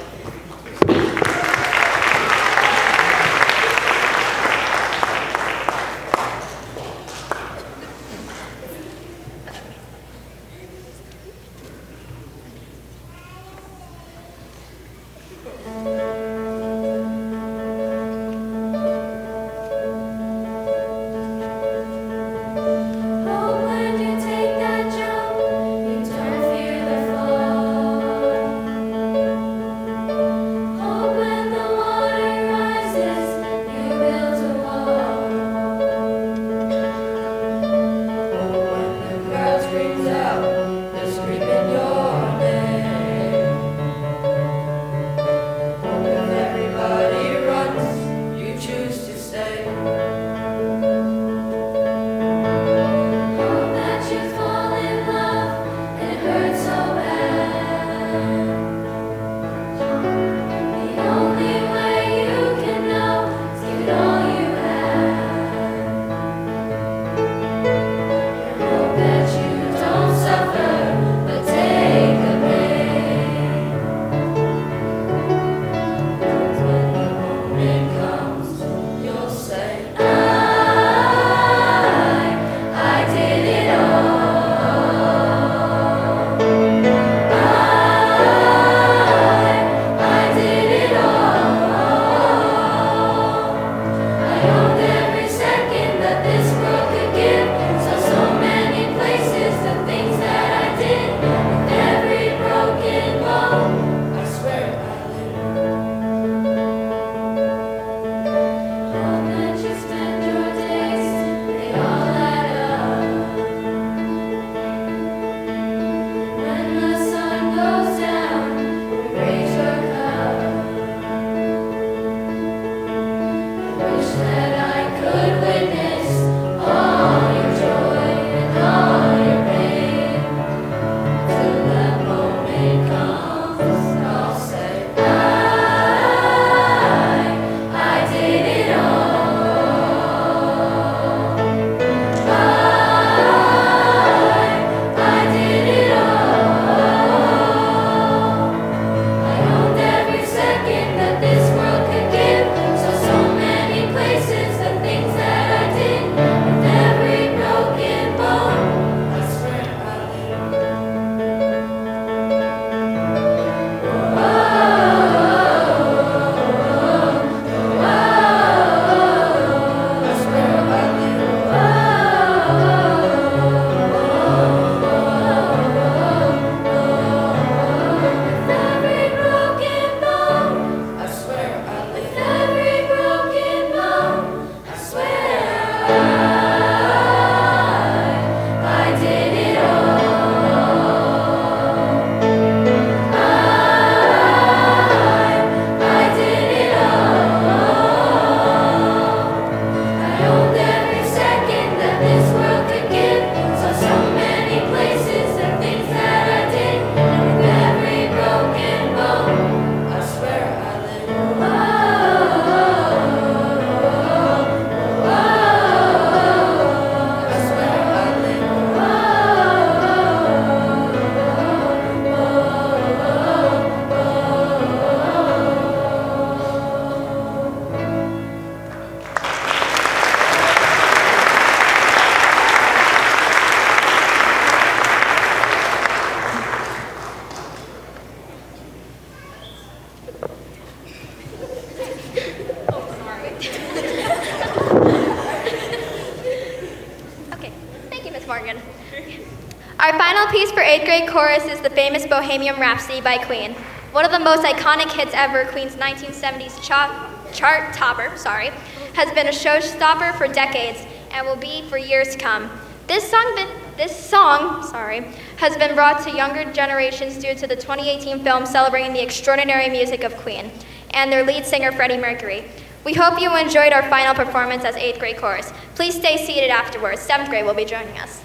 Our final piece for eighth grade chorus is the famous Bohemian Rhapsody by Queen. One of the most iconic hits ever, Queen's nineteen seventies chart, chart topper, sorry, has been a showstopper for decades and will be for years to come. This song, been, this song sorry, has been brought to younger generations due to the twenty eighteen film celebrating the extraordinary music of Queen and their lead singer, Freddie Mercury. We hope you enjoyed our final performance as eighth grade chorus. Please stay seated afterwards. seventh grade will be joining us.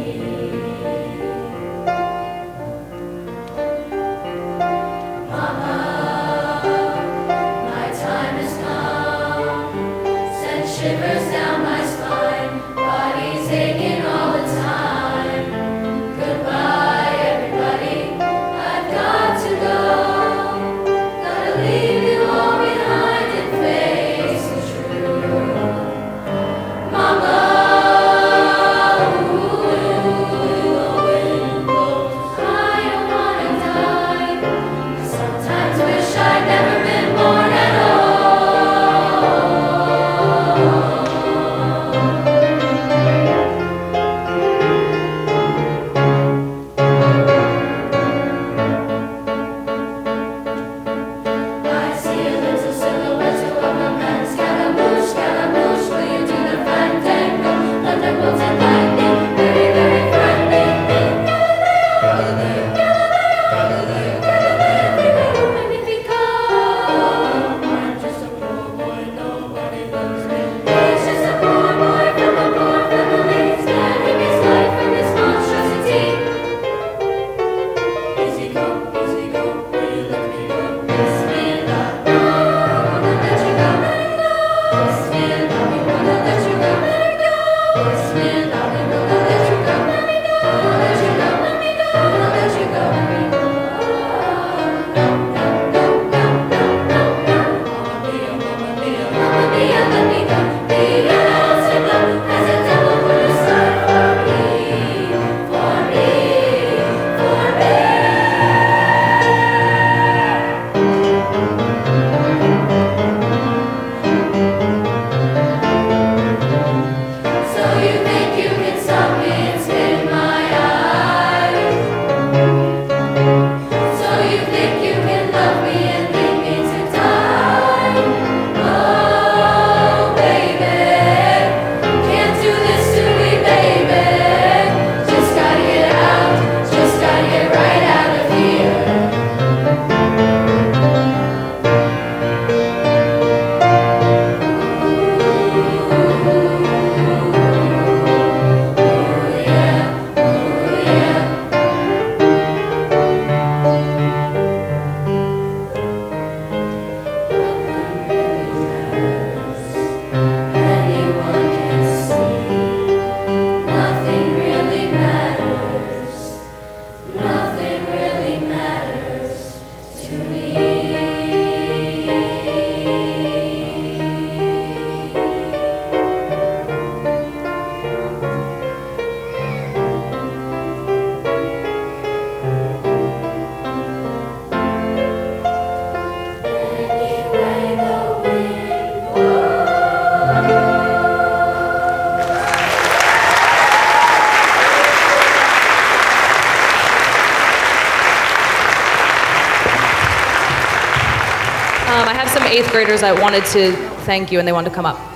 Um, I have some eighth graders that wanted to thank you and they wanted to come up.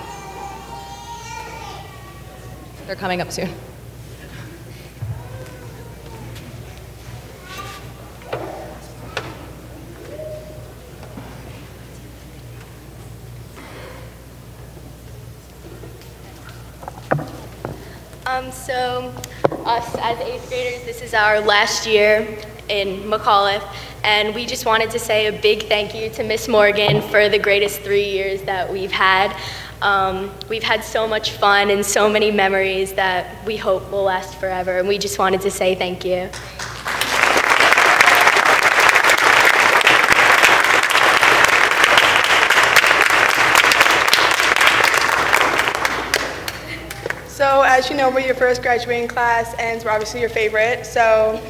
They're coming up soon. Um, so, us as eighth graders, this is our last year in McAuliffe, and we just wanted to say a big thank you to Miss Morgan for the greatest three years that we've had. Um, we've had so much fun and so many memories that we hope will last forever, and we just wanted to say thank you. So as you know, we're your first graduating class, and we're obviously your favorite. So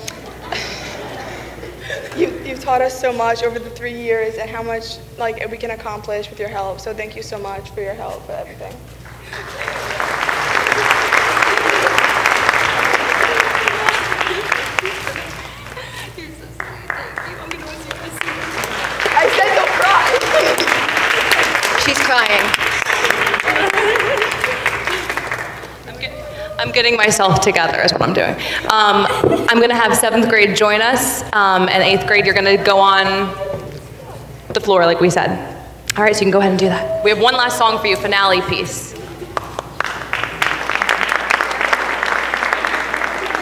you, you've taught us so much over the three years and how much like we can accomplish with your help. So thank you so much for your help for everything. I said don't cry. She's crying. I'm getting myself together is what I'm doing. Um, I'm gonna have seventh grade join us, um, and eighth grade you're gonna go on the floor like we said. All right, so you can go ahead and do that. We have one last song for you, finale piece.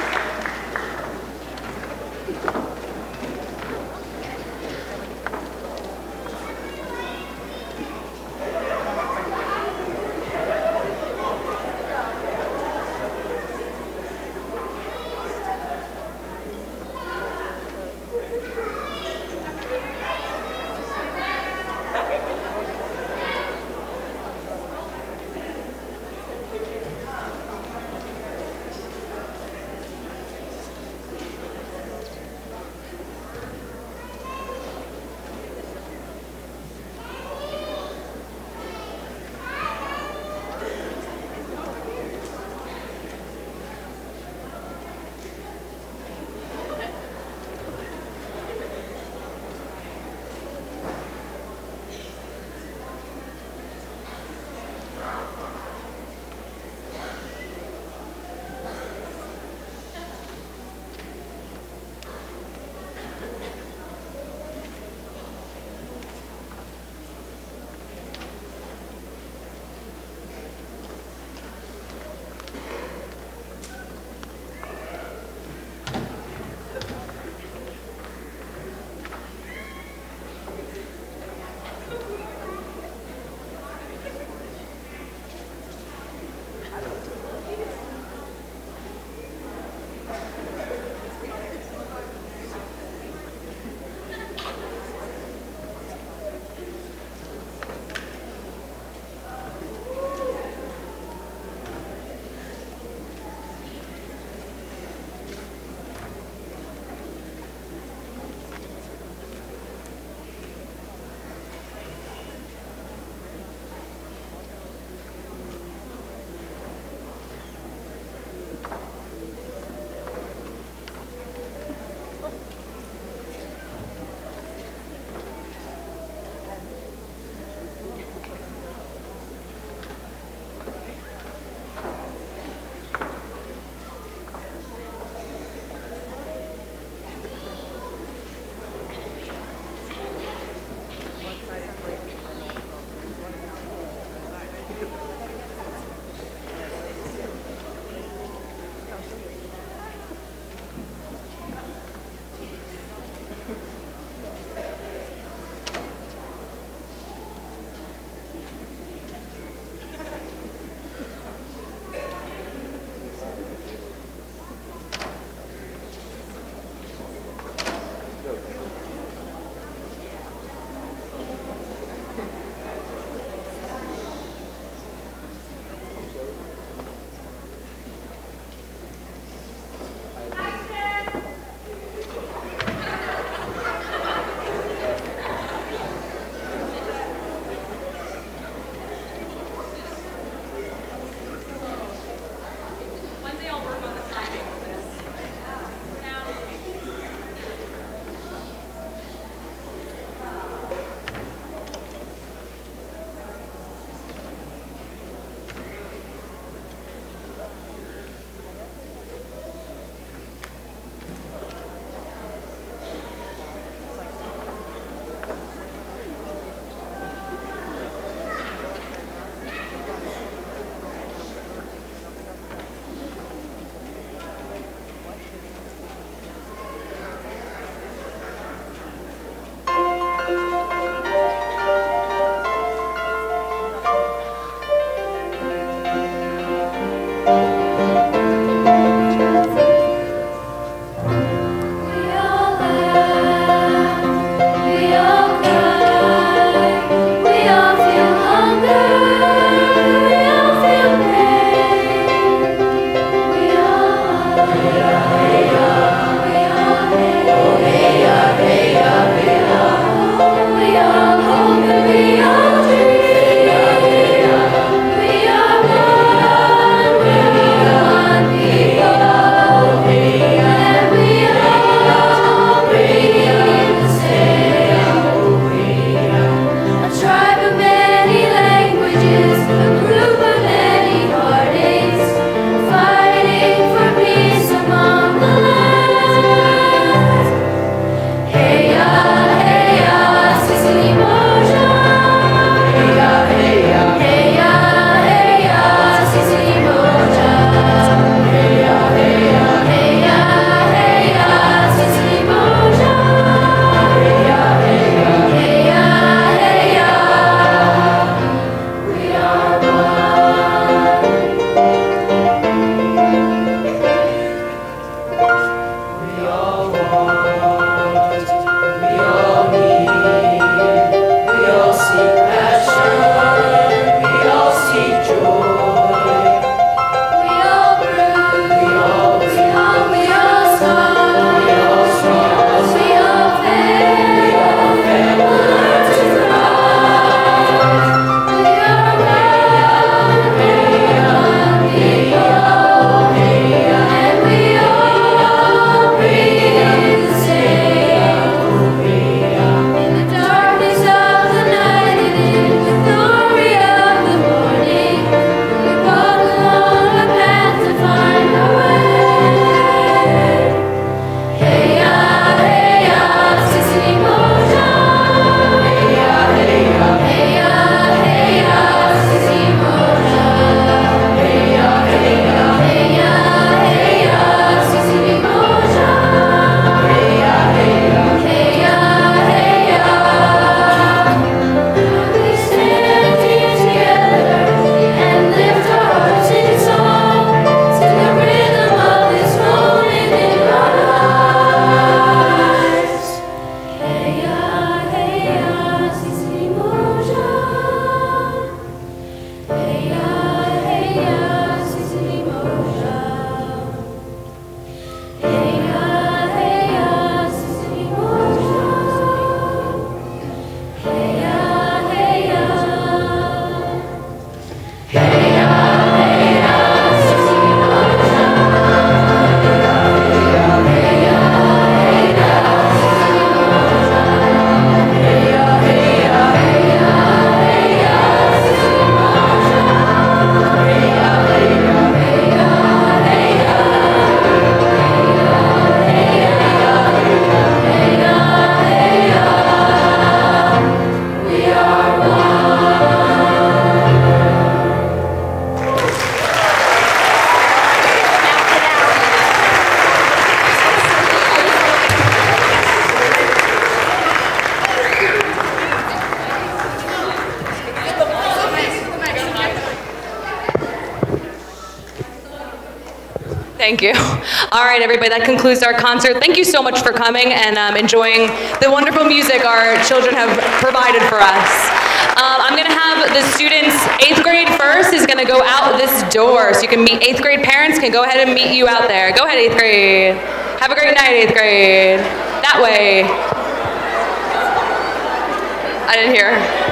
Thank you. All right, everybody, that concludes our concert. Thank you so much for coming and um, enjoying the wonderful music our children have provided for us. Um, I'm gonna have the students, eighth grade first is gonna go out this door. So you can meet eighth grade parents, can go ahead and meet you out there. Go ahead, eighth grade. Have a great night, eighth grade. That way. I didn't hear.